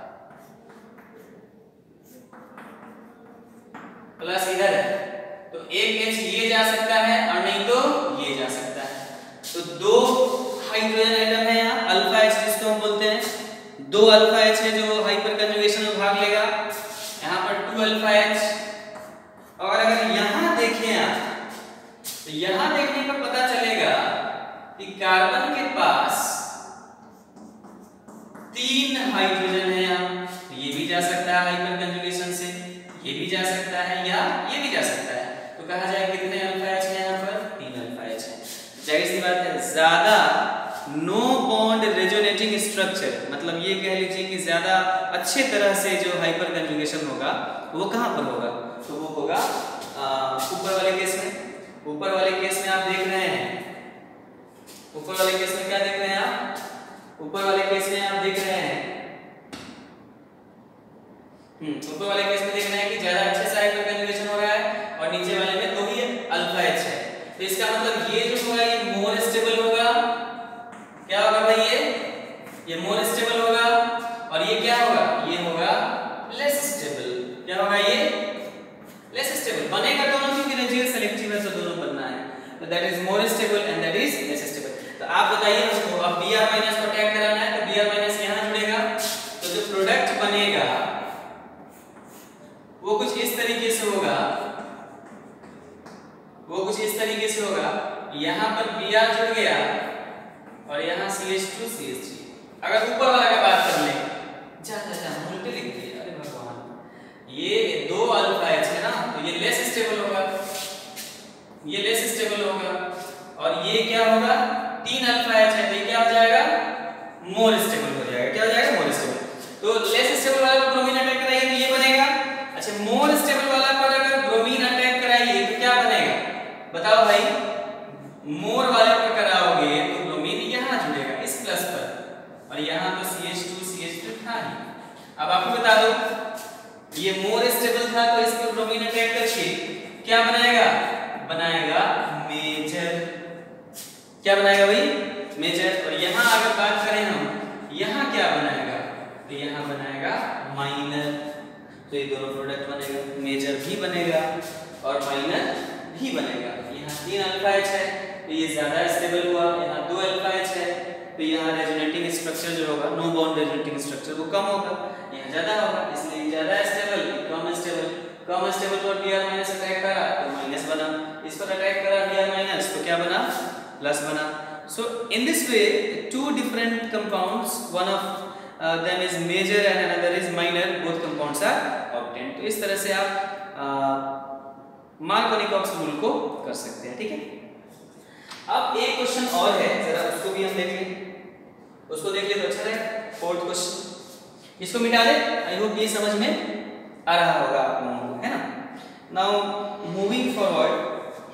प्लस इधर है तो एक एच ये जा सकता है और नहीं तो ये जा सकता है। तो दो हाइड्रोजन एटम है यहाँ, अल्फा एच जिसको हम बोलते हैं, दो अल्फा एच है जो हाइपर कंजुगेशन में भाग लेगा, यहाँ पर टू अल्फा एच। और अगर यहाँ देखें आप तो यहाँ देखने पर पता चलेगा कि कार्बन के पास तीन हाइड्रोजन है यहाँ, तो ये भी जा सकता है हाइपर कंजुगेशन से, ये भी जा सकता है या ये भी जा सकता है। तो कहा जाए कितने अल्फा एच है यहाँ पर, तीन अल्फा एच है। जाहिर सी बात है ज्यादा नो बॉन्ड रेजोनेटिंग स्ट्रक्चर, मतलब ये कह लीजिए कि ज्यादा अच्छे तरह से जो हाइपर कंजुगेशन होगा वो कहाँ पर होगा, तो वो होगा ऊपर वाले केस में। ऊपर वाले केस में आप देख रहे हैं, ऊपर वाले केस में क्या देख रहे हैं आप, ऊपर वाले केस में आप देख रहे हैं हम्म ऊपर वाले केस में देख रहे हैं कि ज्यादा अच्छे से हाइपर कंजुगेशन हो रहा है और नीचे वाले में तो ही अल्फा एच है। तो इसका मतलब ये जो होगा ये मोर स्टेबल होगा, क्या होगा भाई, ये ये मोर स्टेबल होगा और ये क्या होगा, ये होगा लेस स्टेबल। क्या होगा, ये लेस स्टेबल बनेगा दोनों, क्योंकि रेशियो सेलेक्टिव है तो दोनों बनना है। तो that is more stable and that is less stable. तो आप बताइए हमको, अब Br माइनस को अटैक कराना है तो Br माइनस यहां जुड़ेगा, तो जो प्रोडक्ट बनेगा वो कुछ इस तरीके से होगा, वो कुछ इस तरीके से होगा, यहां पर Br जुड़ गया और यहाँ C H two C H three. अगर ऊपर वाला का बात कर ले, जा जा जा उल्टे लिख दिए, अरे भगवान, ये दो अल्फा एच है ना, तो ये लेस स्टेबल होगा, ये लेस स्टेबल होगा, और ये क्या होगा, तीन अल्फा एच है तो ये क्या हो जाएगा, मोर स्टेबल हो जाएगा। क्या हो जाएगा, मोर स्टेबल। तो लेस स्टेबल वाला को ब्रोमीन अटैक कराइए तो ये बनेगा। अच्छा, मोर स्टेबल वाला पर अगर ब्रोमीन अटैक कराइए तो क्या बनेगा, बताओ भाई, मोर वाले पर कराओगे तो ब्रोमीन यहाँ जुड़ेगा इस प्लस पर, और यहाँ तो C H two C H two था ही। अब आपको बता दो, ये मोर स्टेबल था तो इस पर ब्रोमीन अटैक करके क्या बनाएगा, बनाएगा मेजर। क्या बनाएगा भाई, मेजर। और यहाँ अगर बात करें हम, यहाँ क्या बनाएगा, तो यहाँ बनाएगा माइनर। तो ये दोनों प्रोडक्ट बनेगा, मेजर भी बनेगा और माइनर भी बनेगा। यहाँ तीन अल्फा एच है तो ये ज्यादा स्टेबल हुआ, यहाँ दो अल्फा एच है तो यहाँ रेजोनेटिंग स्ट्रक्चर जो होगा, नो बॉन्ड रेजोनेटिंग स्ट्रक्चर, वो कम होगा, यहाँ ज्यादा होगा, इसलिए ज्यादा स्टेबल, कम स्टेबल। कम स्टेबल पर Br माइनस अटैक करा तो माइनस बना, इस पर अटैक करा Br माइनस तो क्या बना, प्लस बना। So in this way two different compounds, one of them is major and another is minor, both compounds are obtained. तो इस तरह से आप मार्कोनिकॉक्स रूल को कर सकते हैं, ठीक है। अब एक क्वेश्चन और है, जरा उसको भी हम देख लें, उसको देख ले तो अच्छा रहेगा। फोर्थ क्वेश्चन, इसको मिटा दे, आई होप ये समझ में आ रहा होगा आप लोगों को, है ना। Now moving forward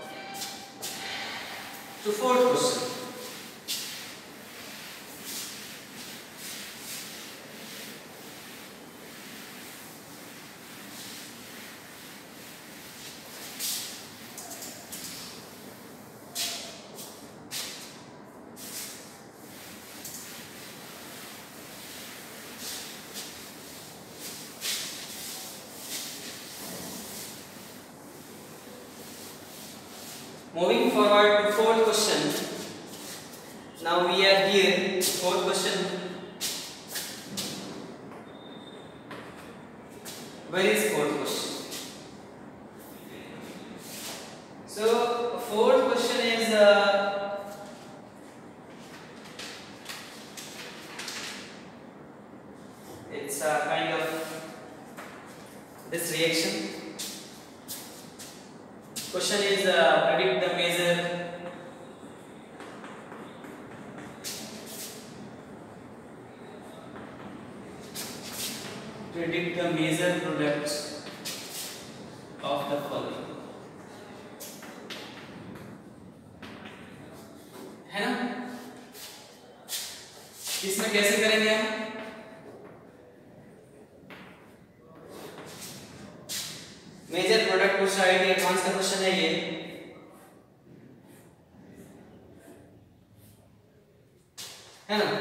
to fourth question. Moving forward to fourth question. Now we are here. Fourth question. Where is fourth question? this reaction. Question is uh, predict the major predict the major products of the following. है ना? इसमें कैसे करेंगे हम? Major product पूछ रहा है, advance का क्वेश्चन है ये, है ना?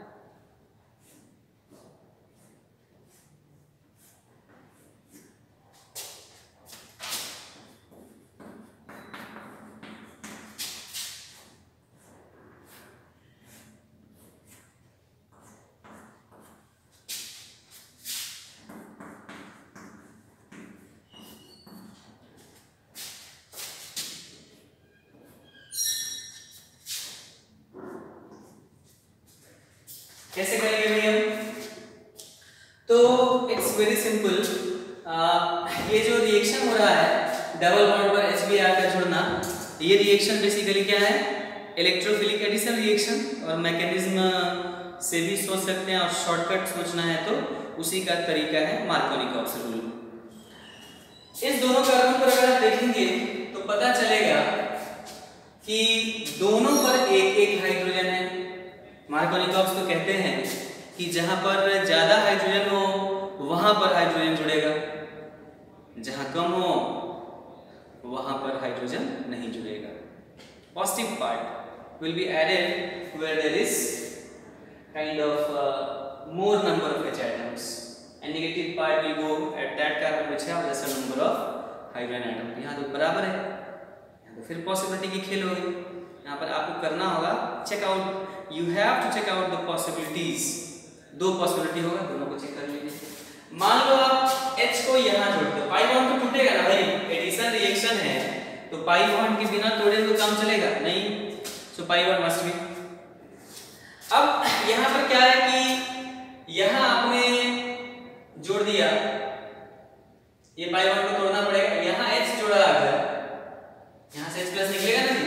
कैसे करेंगे भाई हम? तो इट्स वेरी सिंपल। ये जो रिएक्शन हो रहा है डबल बॉन्ड पर एच बी आर का जोड़ना, ये रिएक्शन बेसिकली क्या है? इलेक्ट्रोफिलिक एडिशन रिएक्शन, और मैकेनिज्म से भी सोच सकते हैं और शॉर्टकट सोचना है तो उसी का तरीका है मार्कोनी-कॉक्स रूल। इस दोनों कार्बन पर अगर आप देखेंगे तो पता चलेगा कि दोनों पर एक एक हाइड्रोजन है। मार्कोनी-कॉक्स तो कहते हैं कि जहां पर ज्यादा हाइड्रोजन हो वहां पर हाइड्रोजन जुड़ेगा, जहां कम हो वहां पर हाइड्रोजन नहीं जुड़ेगा। Positive part will be added where there is kind of more number of H atoms and negative part will go at that carbon which have lesser number of hydrogen atom। यहाँ तो बराबर है, यहाँ तो फिर possibility की खेल होगी। यहाँ पर आपको करना होगा check out, you have to check out the possibilities. दो पॉसिबिलिटी होगा, दोनों को चेक कर लीजिए। मान लो आप H को यहाँ जोड़ते हो, पाई बॉन्ड तो टूटेगा ना भाई, एडिशन रिएक्शन है तो पाई बॉन्ड के बिना तोड़े तो काम चलेगा नहीं, so pi bond must be. अब यहाँ पर क्या है कि यहाँ आपने जोड़ दिया, ये पाई बॉन्ड को तोड़ना पड़ेगा। यहाँ H जोड़ा, अगर यहाँ से H प्लस निकलेगा ना जी,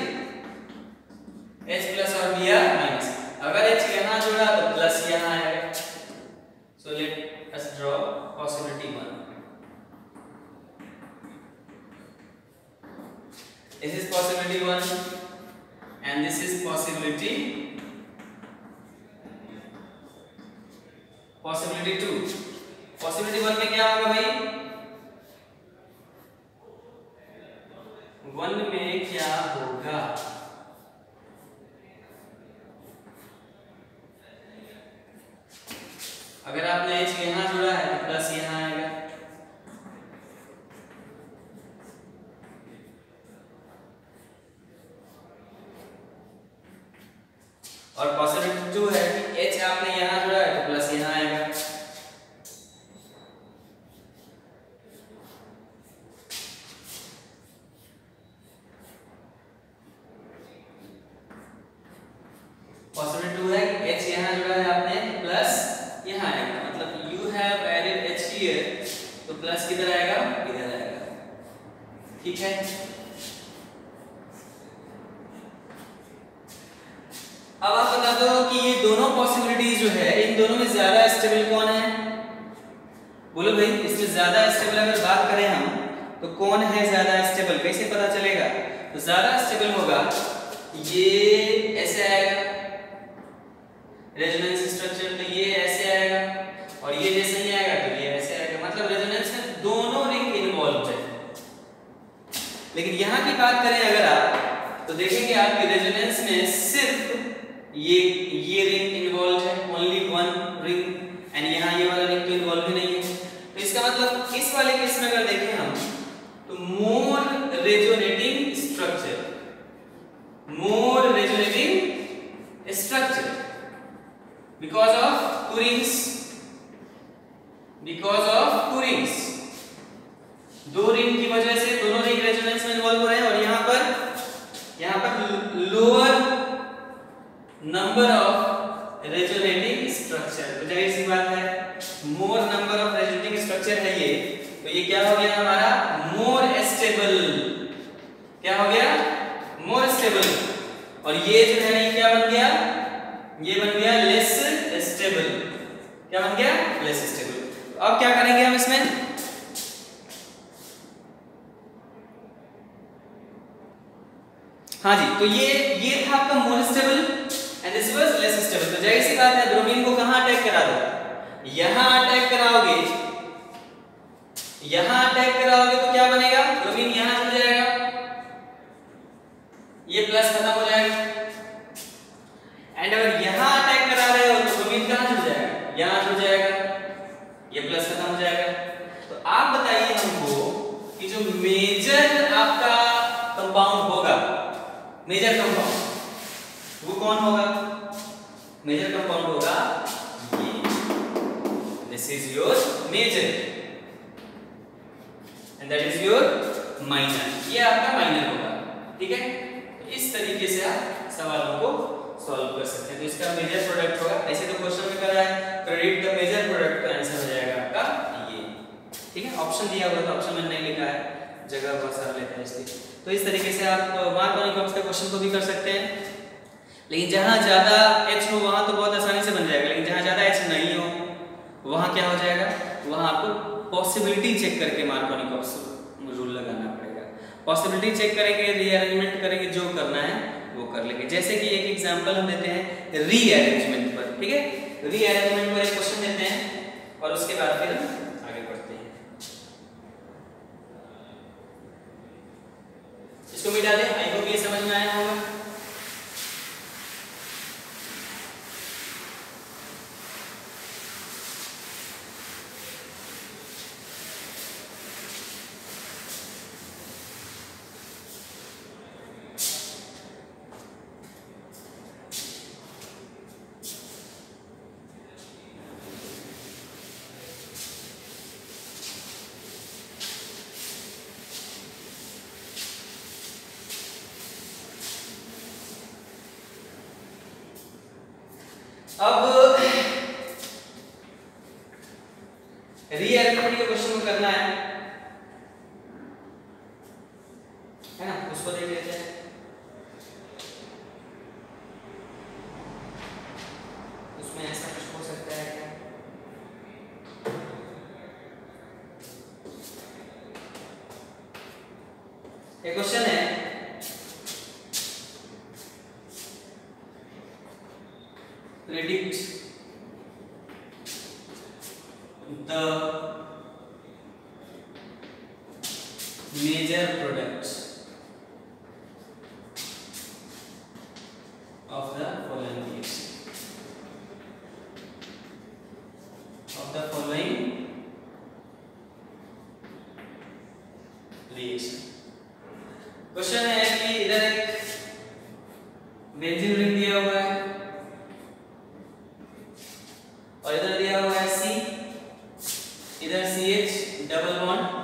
H प्लस और Br माइनस। अगर H यहाँ जोड़ा तो प्लस यहाँ आएगा। So let us draw possibility one. This is possibility one and this is possibility possibility two। possibility one में क्या होगा भाई? वन में क्या होगा? अगर आपने H यहाँ जोड़ा है तो प्लस यहाँ आएगा, और पॉसिबिलिटी टू है कि H आपने यहाँ जोड़ा है तो प्लस यहाँ आएगा। पॉसिबिलिटी टू है कि H यहाँ जोड़ा है आपने प्लस यहाँ आएगा, मतलब you have added H here तो प्लस किधर आएगा? इधर आएगा। ठीक है, अब आप बता दो कि ये दोनों पॉसिबिलिटीज जो है इन दोनों में ज्यादा स्टेबल कौन है? बोलो भाई, इसमें ज्यादा स्टेबल अगर बात करें हम तो कौन है ज्यादा स्टेबल? कैसे पता चलेगा? तो ज्यादा स्टेबल होगा ये ऐसे आएगा रेजोनेंस स्ट्रक्चर, तो ये ऐसे आएगा, और ये जैसे ही आएगा तो ये ऐसे आएगा। मतलब रेजोनेंस में दोनों रिंग इन्वॉल्व है। लेकिन यहाँ की बात करें अगर आप तो देखेंगे आपकी रेजोनेंस में सिर्फ ये ये रिंग इन्वॉल्व है, ओनली वन रिंग, एंड यहाँ ये वाला रिंग तो इन्वॉल्व ही नहीं है। तो इसका मतलब इस वाले केस में अगर देखें हम तो more resonating structure, more resonating structure because of two rings, because of two rings, दो रिंग की वजह से दोनों रिंग रेजोनेंस में इन्वॉल्व हो रहे हैं, और यहाँ पर यहाँ पर lower number of resonating structure, तो जाहिर सी बात है more number of resonating structure है ये, तो ये क्या हो गया हमारा मोर स्टेबल, क्या हो गया मोर स्टेबल। और ये जो है ये क्या बन गया, ये बन गया लेस स्टेबल, क्या बन गया लेस स्टेबल। तो अब क्या करेंगे हम इसमें, हाँ जी, तो ये ये था आपका more stable and this was less stable. तो जाहिर सी बात है ब्रोमीन को कहां अटैक करा दो, यहां अटैक कराओगे, यहां अटैक कराओगे तो क्या बनेगा, ब्रोमीन यहां जुड़ जाएगा, ये प्लस खत्म हो जाएगा। एंड अगर यहां अटैक करा रहे हो तो ब्रोमीन कहां जुड़ जाएगा, यहां जुड़ जाएगा, ये प्लस खत्म हो जाएगा। तो आप बताइए हमको कि जो मेजर आपका कंपाउंड होगा, मेजर कंपाउंड वो कौन होगा, मेजर कंपाउंड होगा ये, this is your major and that is your minor, ये आपका माइनर होगा, ठीक है। तो इस तरीके से आप सवालों को सॉल्व कर सकते हैं। तो इसका मेजर प्रोडक्ट होगा, ऐसे तो क्वेश्चन में करा है प्रेडिक्ट द मेजर प्रोडक्ट, का आंसर हो जाएगा आपका ये, ठीक है। ऑप्शन दिया हुआ था, ऑप्शन में नहीं लिखा है, जगह बहुत सारा लेते हैं इसलिए। तो इस तरीके से आप मार्कोनिकॉप्स के क्वेश्चन को भी कर सकते हैं, लेकिन जहां ज्यादा एच हो वहां तो बहुत आसानी से बन जाएगा, लेकिन जहां ज्यादा एच नहीं हो वहां क्या हो जाएगा, वहां आपको पॉसिबिलिटी चेक करके मार्कोनिकॉप्स रूल लगाना पड़ेगा। पॉसिबिलिटी चेक करेंगे, रीअरेंजमेंट करेंगे, जो करना है वो कर लेंगे। जैसे कि एक एग्जांपल हम देते हैं रीअरेंजमेंट पर, ठीक है। रीअरेंजमेंट पर एक क्वेश्चन देते हैं और उसके बाद फिर आगे बढ़ते हैं। इसको मिटा दें, आई होप ये समझ में आया होगा। अब रीअरेंजमेंट के क्वेश्चन को करना है है ना, उसको देख लेते हैं। उसमें ऐसा कुछ हो सकता है क्या, एक क्वेश्चन है predict the major products of the following reaction, of the following reaction। Question है कि इधर एक बेंजीन रिंग दिया हुआ है और इधर दिया हुआ है C, इधर C H double bond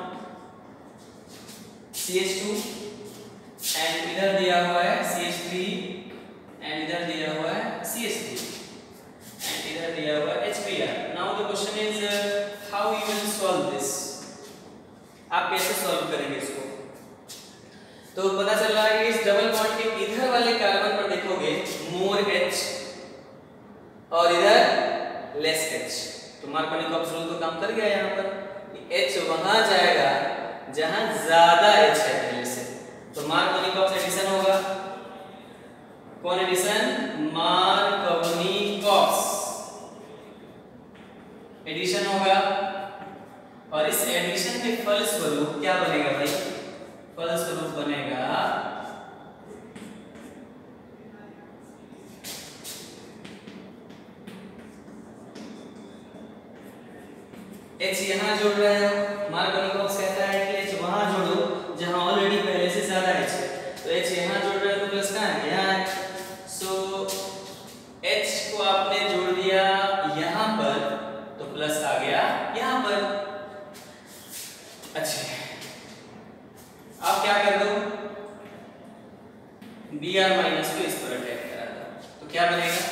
C H two and इधर दिया हुआ है सी एच थ्री एंड इधर दिया हुआ है सी एच थ्री एंड इधर दिया हुआ है H B R. Now the question is how you will solve this, आप कैसे सॉल्व करेंगे इसको। तो पता चल रहा है कि इस डबल बॉन्ड के इधर वाले कार्बन पर देखोगे मोर H और इधर लेस H, तो मार्कोनिकॉप्स रूल तो काम कर गया यहाँ पर, H वहां जाएगा जहां ज्यादा H है पहले से, तो मार्कोनिकॉप्स एडिशन होगा। कौन एडिशन, मार्कोनिकॉप्स एडिशन होगा। और इस एडिशन के फलस्वरूप क्या बनेगा भाई, फलस्वरूप बनेगा H यहाँ जोड़ रहे हो, मार्कोनिकॉप्स कहता है कि H वहां जोड़ो जहां ऑलरेडी पहले से ज्यादा H है, तो H यहाँ जोड़ रहे हो तो प्लस कहाँ है, यहाँ है। सो H को आपने जोड़ दिया यहाँ पर तो प्लस आ गया यहाँ पर। अच्छा आप क्या कर दो, बी आर माइनस को इस पर अटैक करा दो, तो क्या बनेगा,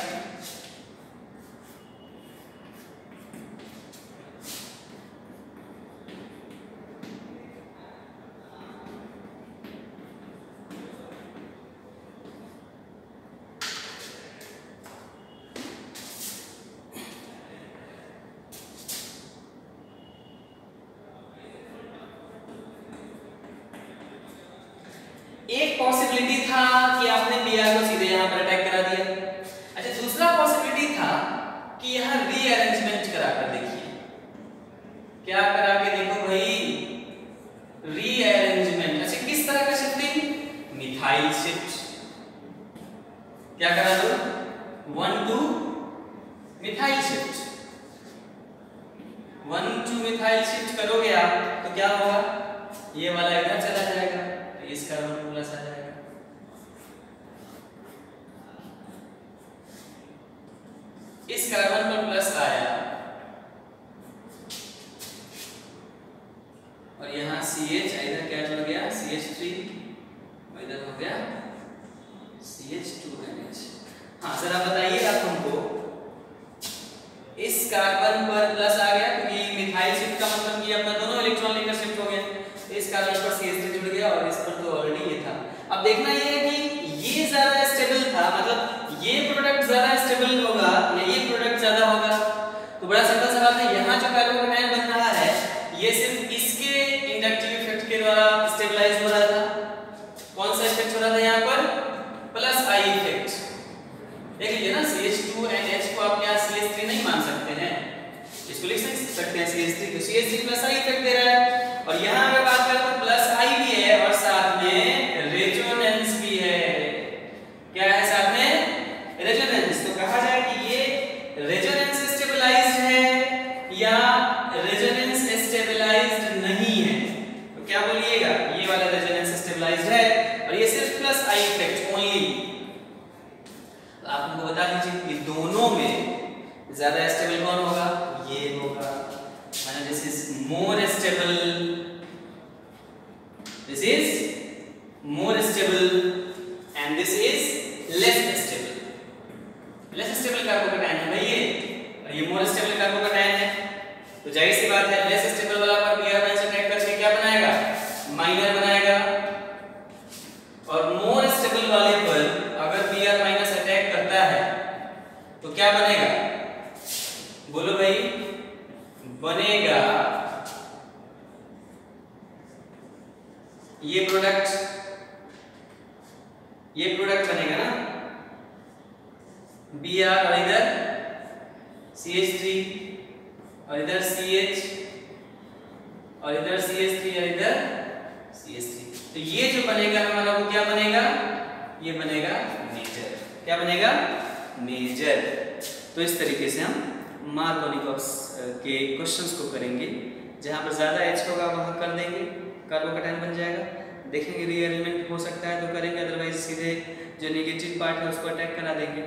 एक पॉसिबिलिटी था कि आपने Br को सीधे यहाँ पर अटैक करा दिया। अच्छा, दूसरा पॉसिबिलिटी था कि यहाँ रीअरेंजमेंट करा कर देखिए। क्या करा के देखो भाई? रीअरेंजमेंट। अच्छा, किस तरह का शिफ्टिंग? Methyl shift. क्या करा दो? One two methyl shift. One two methyl shift करोगे आप तो क्या होगा? ये वाला इधर चला जाएगा, तो इस कार्बन प्लस आ जाएगा। इस कार्बन पर प्लस आया और यहाँ सी एच, इधर क्या जुड़ गया? सी एच थ्री, और इधर हो गया C H two N H. हाँ, जरा बताइए आप हमको, इस कार्बन पर प्लस आ गया क्योंकि मिथाइल शिफ्ट का मतलब कि अपना दोनों इलेक्ट्रॉन लेकर शिफ्ट हो गए। इस कार्बन पर सी एच थ्री जुड़ गया और इस पर तो ऑलरेडी ये था। अब देखना ये है कि ये ज्यादा स्टेबल था, मतलब ये प्रोडक्ट ज्यादा स्टेबल होगा या ये प्रोडक्ट ज्यादा होगा? तो बड़ा सिंपल सवाल है। यहाँ जो कार्बोकैटायन बन रहा है ये सिर्फ इसके इंडक्टिव इफेक्ट के द्वारा स्टेबलाइज हो रहा था। कौन सा इफेक्ट हो रहा था यहाँ पर? Plus I effect. देख लीजिए ना, C H two N H को आप यहाँ सी एच थ्री नहीं मान सकते हैं, इसको लिख सकते हैं सी एच थ्री, तो C H three plus I effect दे रहा है। और यहाँ अगर बात करें तो प्लस आई भी है और साथ में रेजोनेंस भी है। क्या है साथ में? रेजोनेंस। तो कहा जाए कि ये रेजोनेंस स्टेबलाइज्ड है या रेजोनेंस स्टेबलाइज्ड नहीं है? तो क्या बोलिएगा? ये वाला रेजोनेंस स्टेबलाइज्ड है और ये सिर्फ प्लस आई इफेक्ट ओनली। आप हमको बता दीजिए कि दोनों में ज्यादा स्टेबल कौन होगा? ये होगा। माने this is more stable, this is more stable and this is less stable. Less stable carbocation है भाई ये, और ये मोर स्टेबल कार्बोकैटायन है। तो जाहिर सी बात है लेस स्टेबल वाला पर Br माइनस अटैक करके क्या बनाएगा? माइनर बनाएगा। और मोर स्टेबल वाले पर अगर Br माइनस अटैक करता है तो क्या बनेगा? बोलो भाई। बनेगा ये प्रोडक्ट, ये प्रोडक्ट बनेगा ना, Br और इधर सी एच थ्री और इधर सी एच और इधर सी एच थ्री और इधर सी एच थ्री। तो ये जो बनेगा हमारा वो क्या बनेगा? ये बनेगा मेजर। क्या बनेगा? मेजर। तो इस तरीके से हम मार्कोनिकॉप्स के क्वेश्चंस को करेंगे। जहां पर ज्यादा एच होगा वहां कर देंगे, कार्बोकैटायन बन जाएगा। देखेंगे रीअरेंजमेंट हो सकता है तो करेंगे, अदरवाइज सीधे जो नेगेटिव पार्ट है उसको अटैक करा देंगे।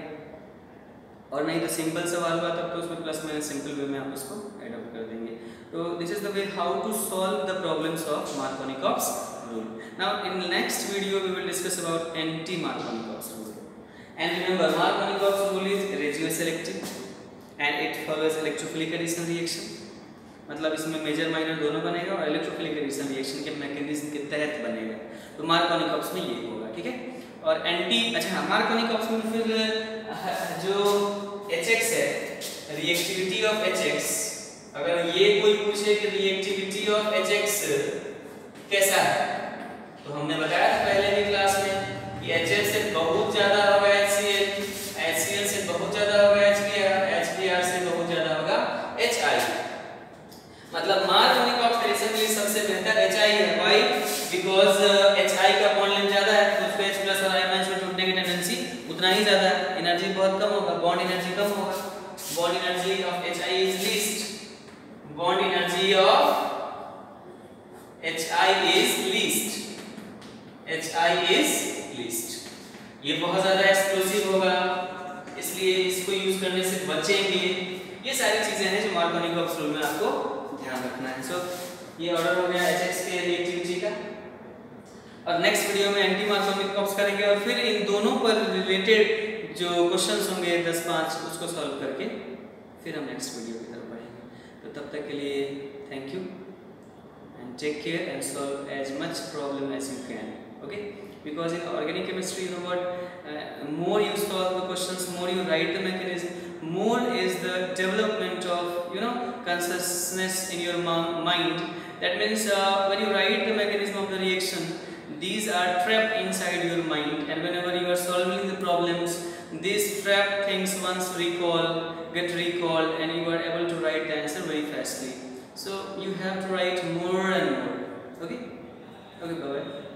और नहीं तो सिंपल सवाल हुआ तब तो उसमें प्लस माइनस सिंपल वे में आप उसको एडॉप्ट कर देंगे। तो this is the way how to solve the problems of Markovnikov's rule. Now in next video we will discuss about anti-Markovnikov rule. And remember, Markovnikov rule is regioselective and it follows electrophilic addition reaction. मतलब इसमें major minor दोनों बनेगा और electrophilic addition reaction के mechanism के तहत बनेगा। तो मार्कोनिकॉप्स में ये होगा, ठीक है। और एंटी अच्छा मार्कोनिकॉप्स में फिर जो एच एक्स है, रिएक्टिविटी ऑफ एच एक्स, अगर ये कोई पूछे कि रिएक्टिविटी ऑफ एच एक्स कैसा है तो हमने बताया था पहले की क्लास में कि एच एल से बहुत ज्यादा होगा H C L, H C L से बहुत ज्यादा होगा H B R, H B R से बहुत ज्यादा होगा एच आई। मतलब मार्कोनिकॉप्स एडिशन के लिए सबसे बेहतर एच आई है। व्हाई? बिकॉज़ एच आई का बॉन्ड लेंथ ज्यादा है तो उसपे H प्लस और I माइनस में टूटने की टेंडेंसी उतना ही ज्यादा है, एनर्जी बहुत कम होगा, बॉन्ड एनर्जी कम होगा। Bond energy of H I is least, bond energy of H I is least, H I is least. ये बहुत ज्यादा एक्सप्लोसिव होगा इसलिए इसको यूज करने से बचेंगे। ये सारी चीजें हैं जो मार्कोनिकॉप्स रूल में आपको ध्यान रखना है। सो so, ये ऑर्डर हो गया एच एक्स के रिएक्टिविटी का। और नेक्स्ट वीडियो में एंटी मार्कोनिकॉप्स करेंगे और फिर इन दोनों पर रिलेटेड जो क्वेश्चंस होंगे दस पाँच उसको सॉल्व करके फिर हम नेक्स्ट वीडियो की तरफ बढ़ेंगे। तो तब तक के लिए thank you and take care and solve as much problem as you can, okay? Because in organic chemistry, you know what, uh, more you solve the questions, more you write the mechanism, more is the development of, you know, consciousness in your mind. That means uh, when you write the mechanism of the reaction, these these are trapped inside your mind, and whenever you are solving the problems, these trapped things once recall, get recalled, and you are able to write the answer very fastly. So you have to write more and more. Okay? Okay, bye bye.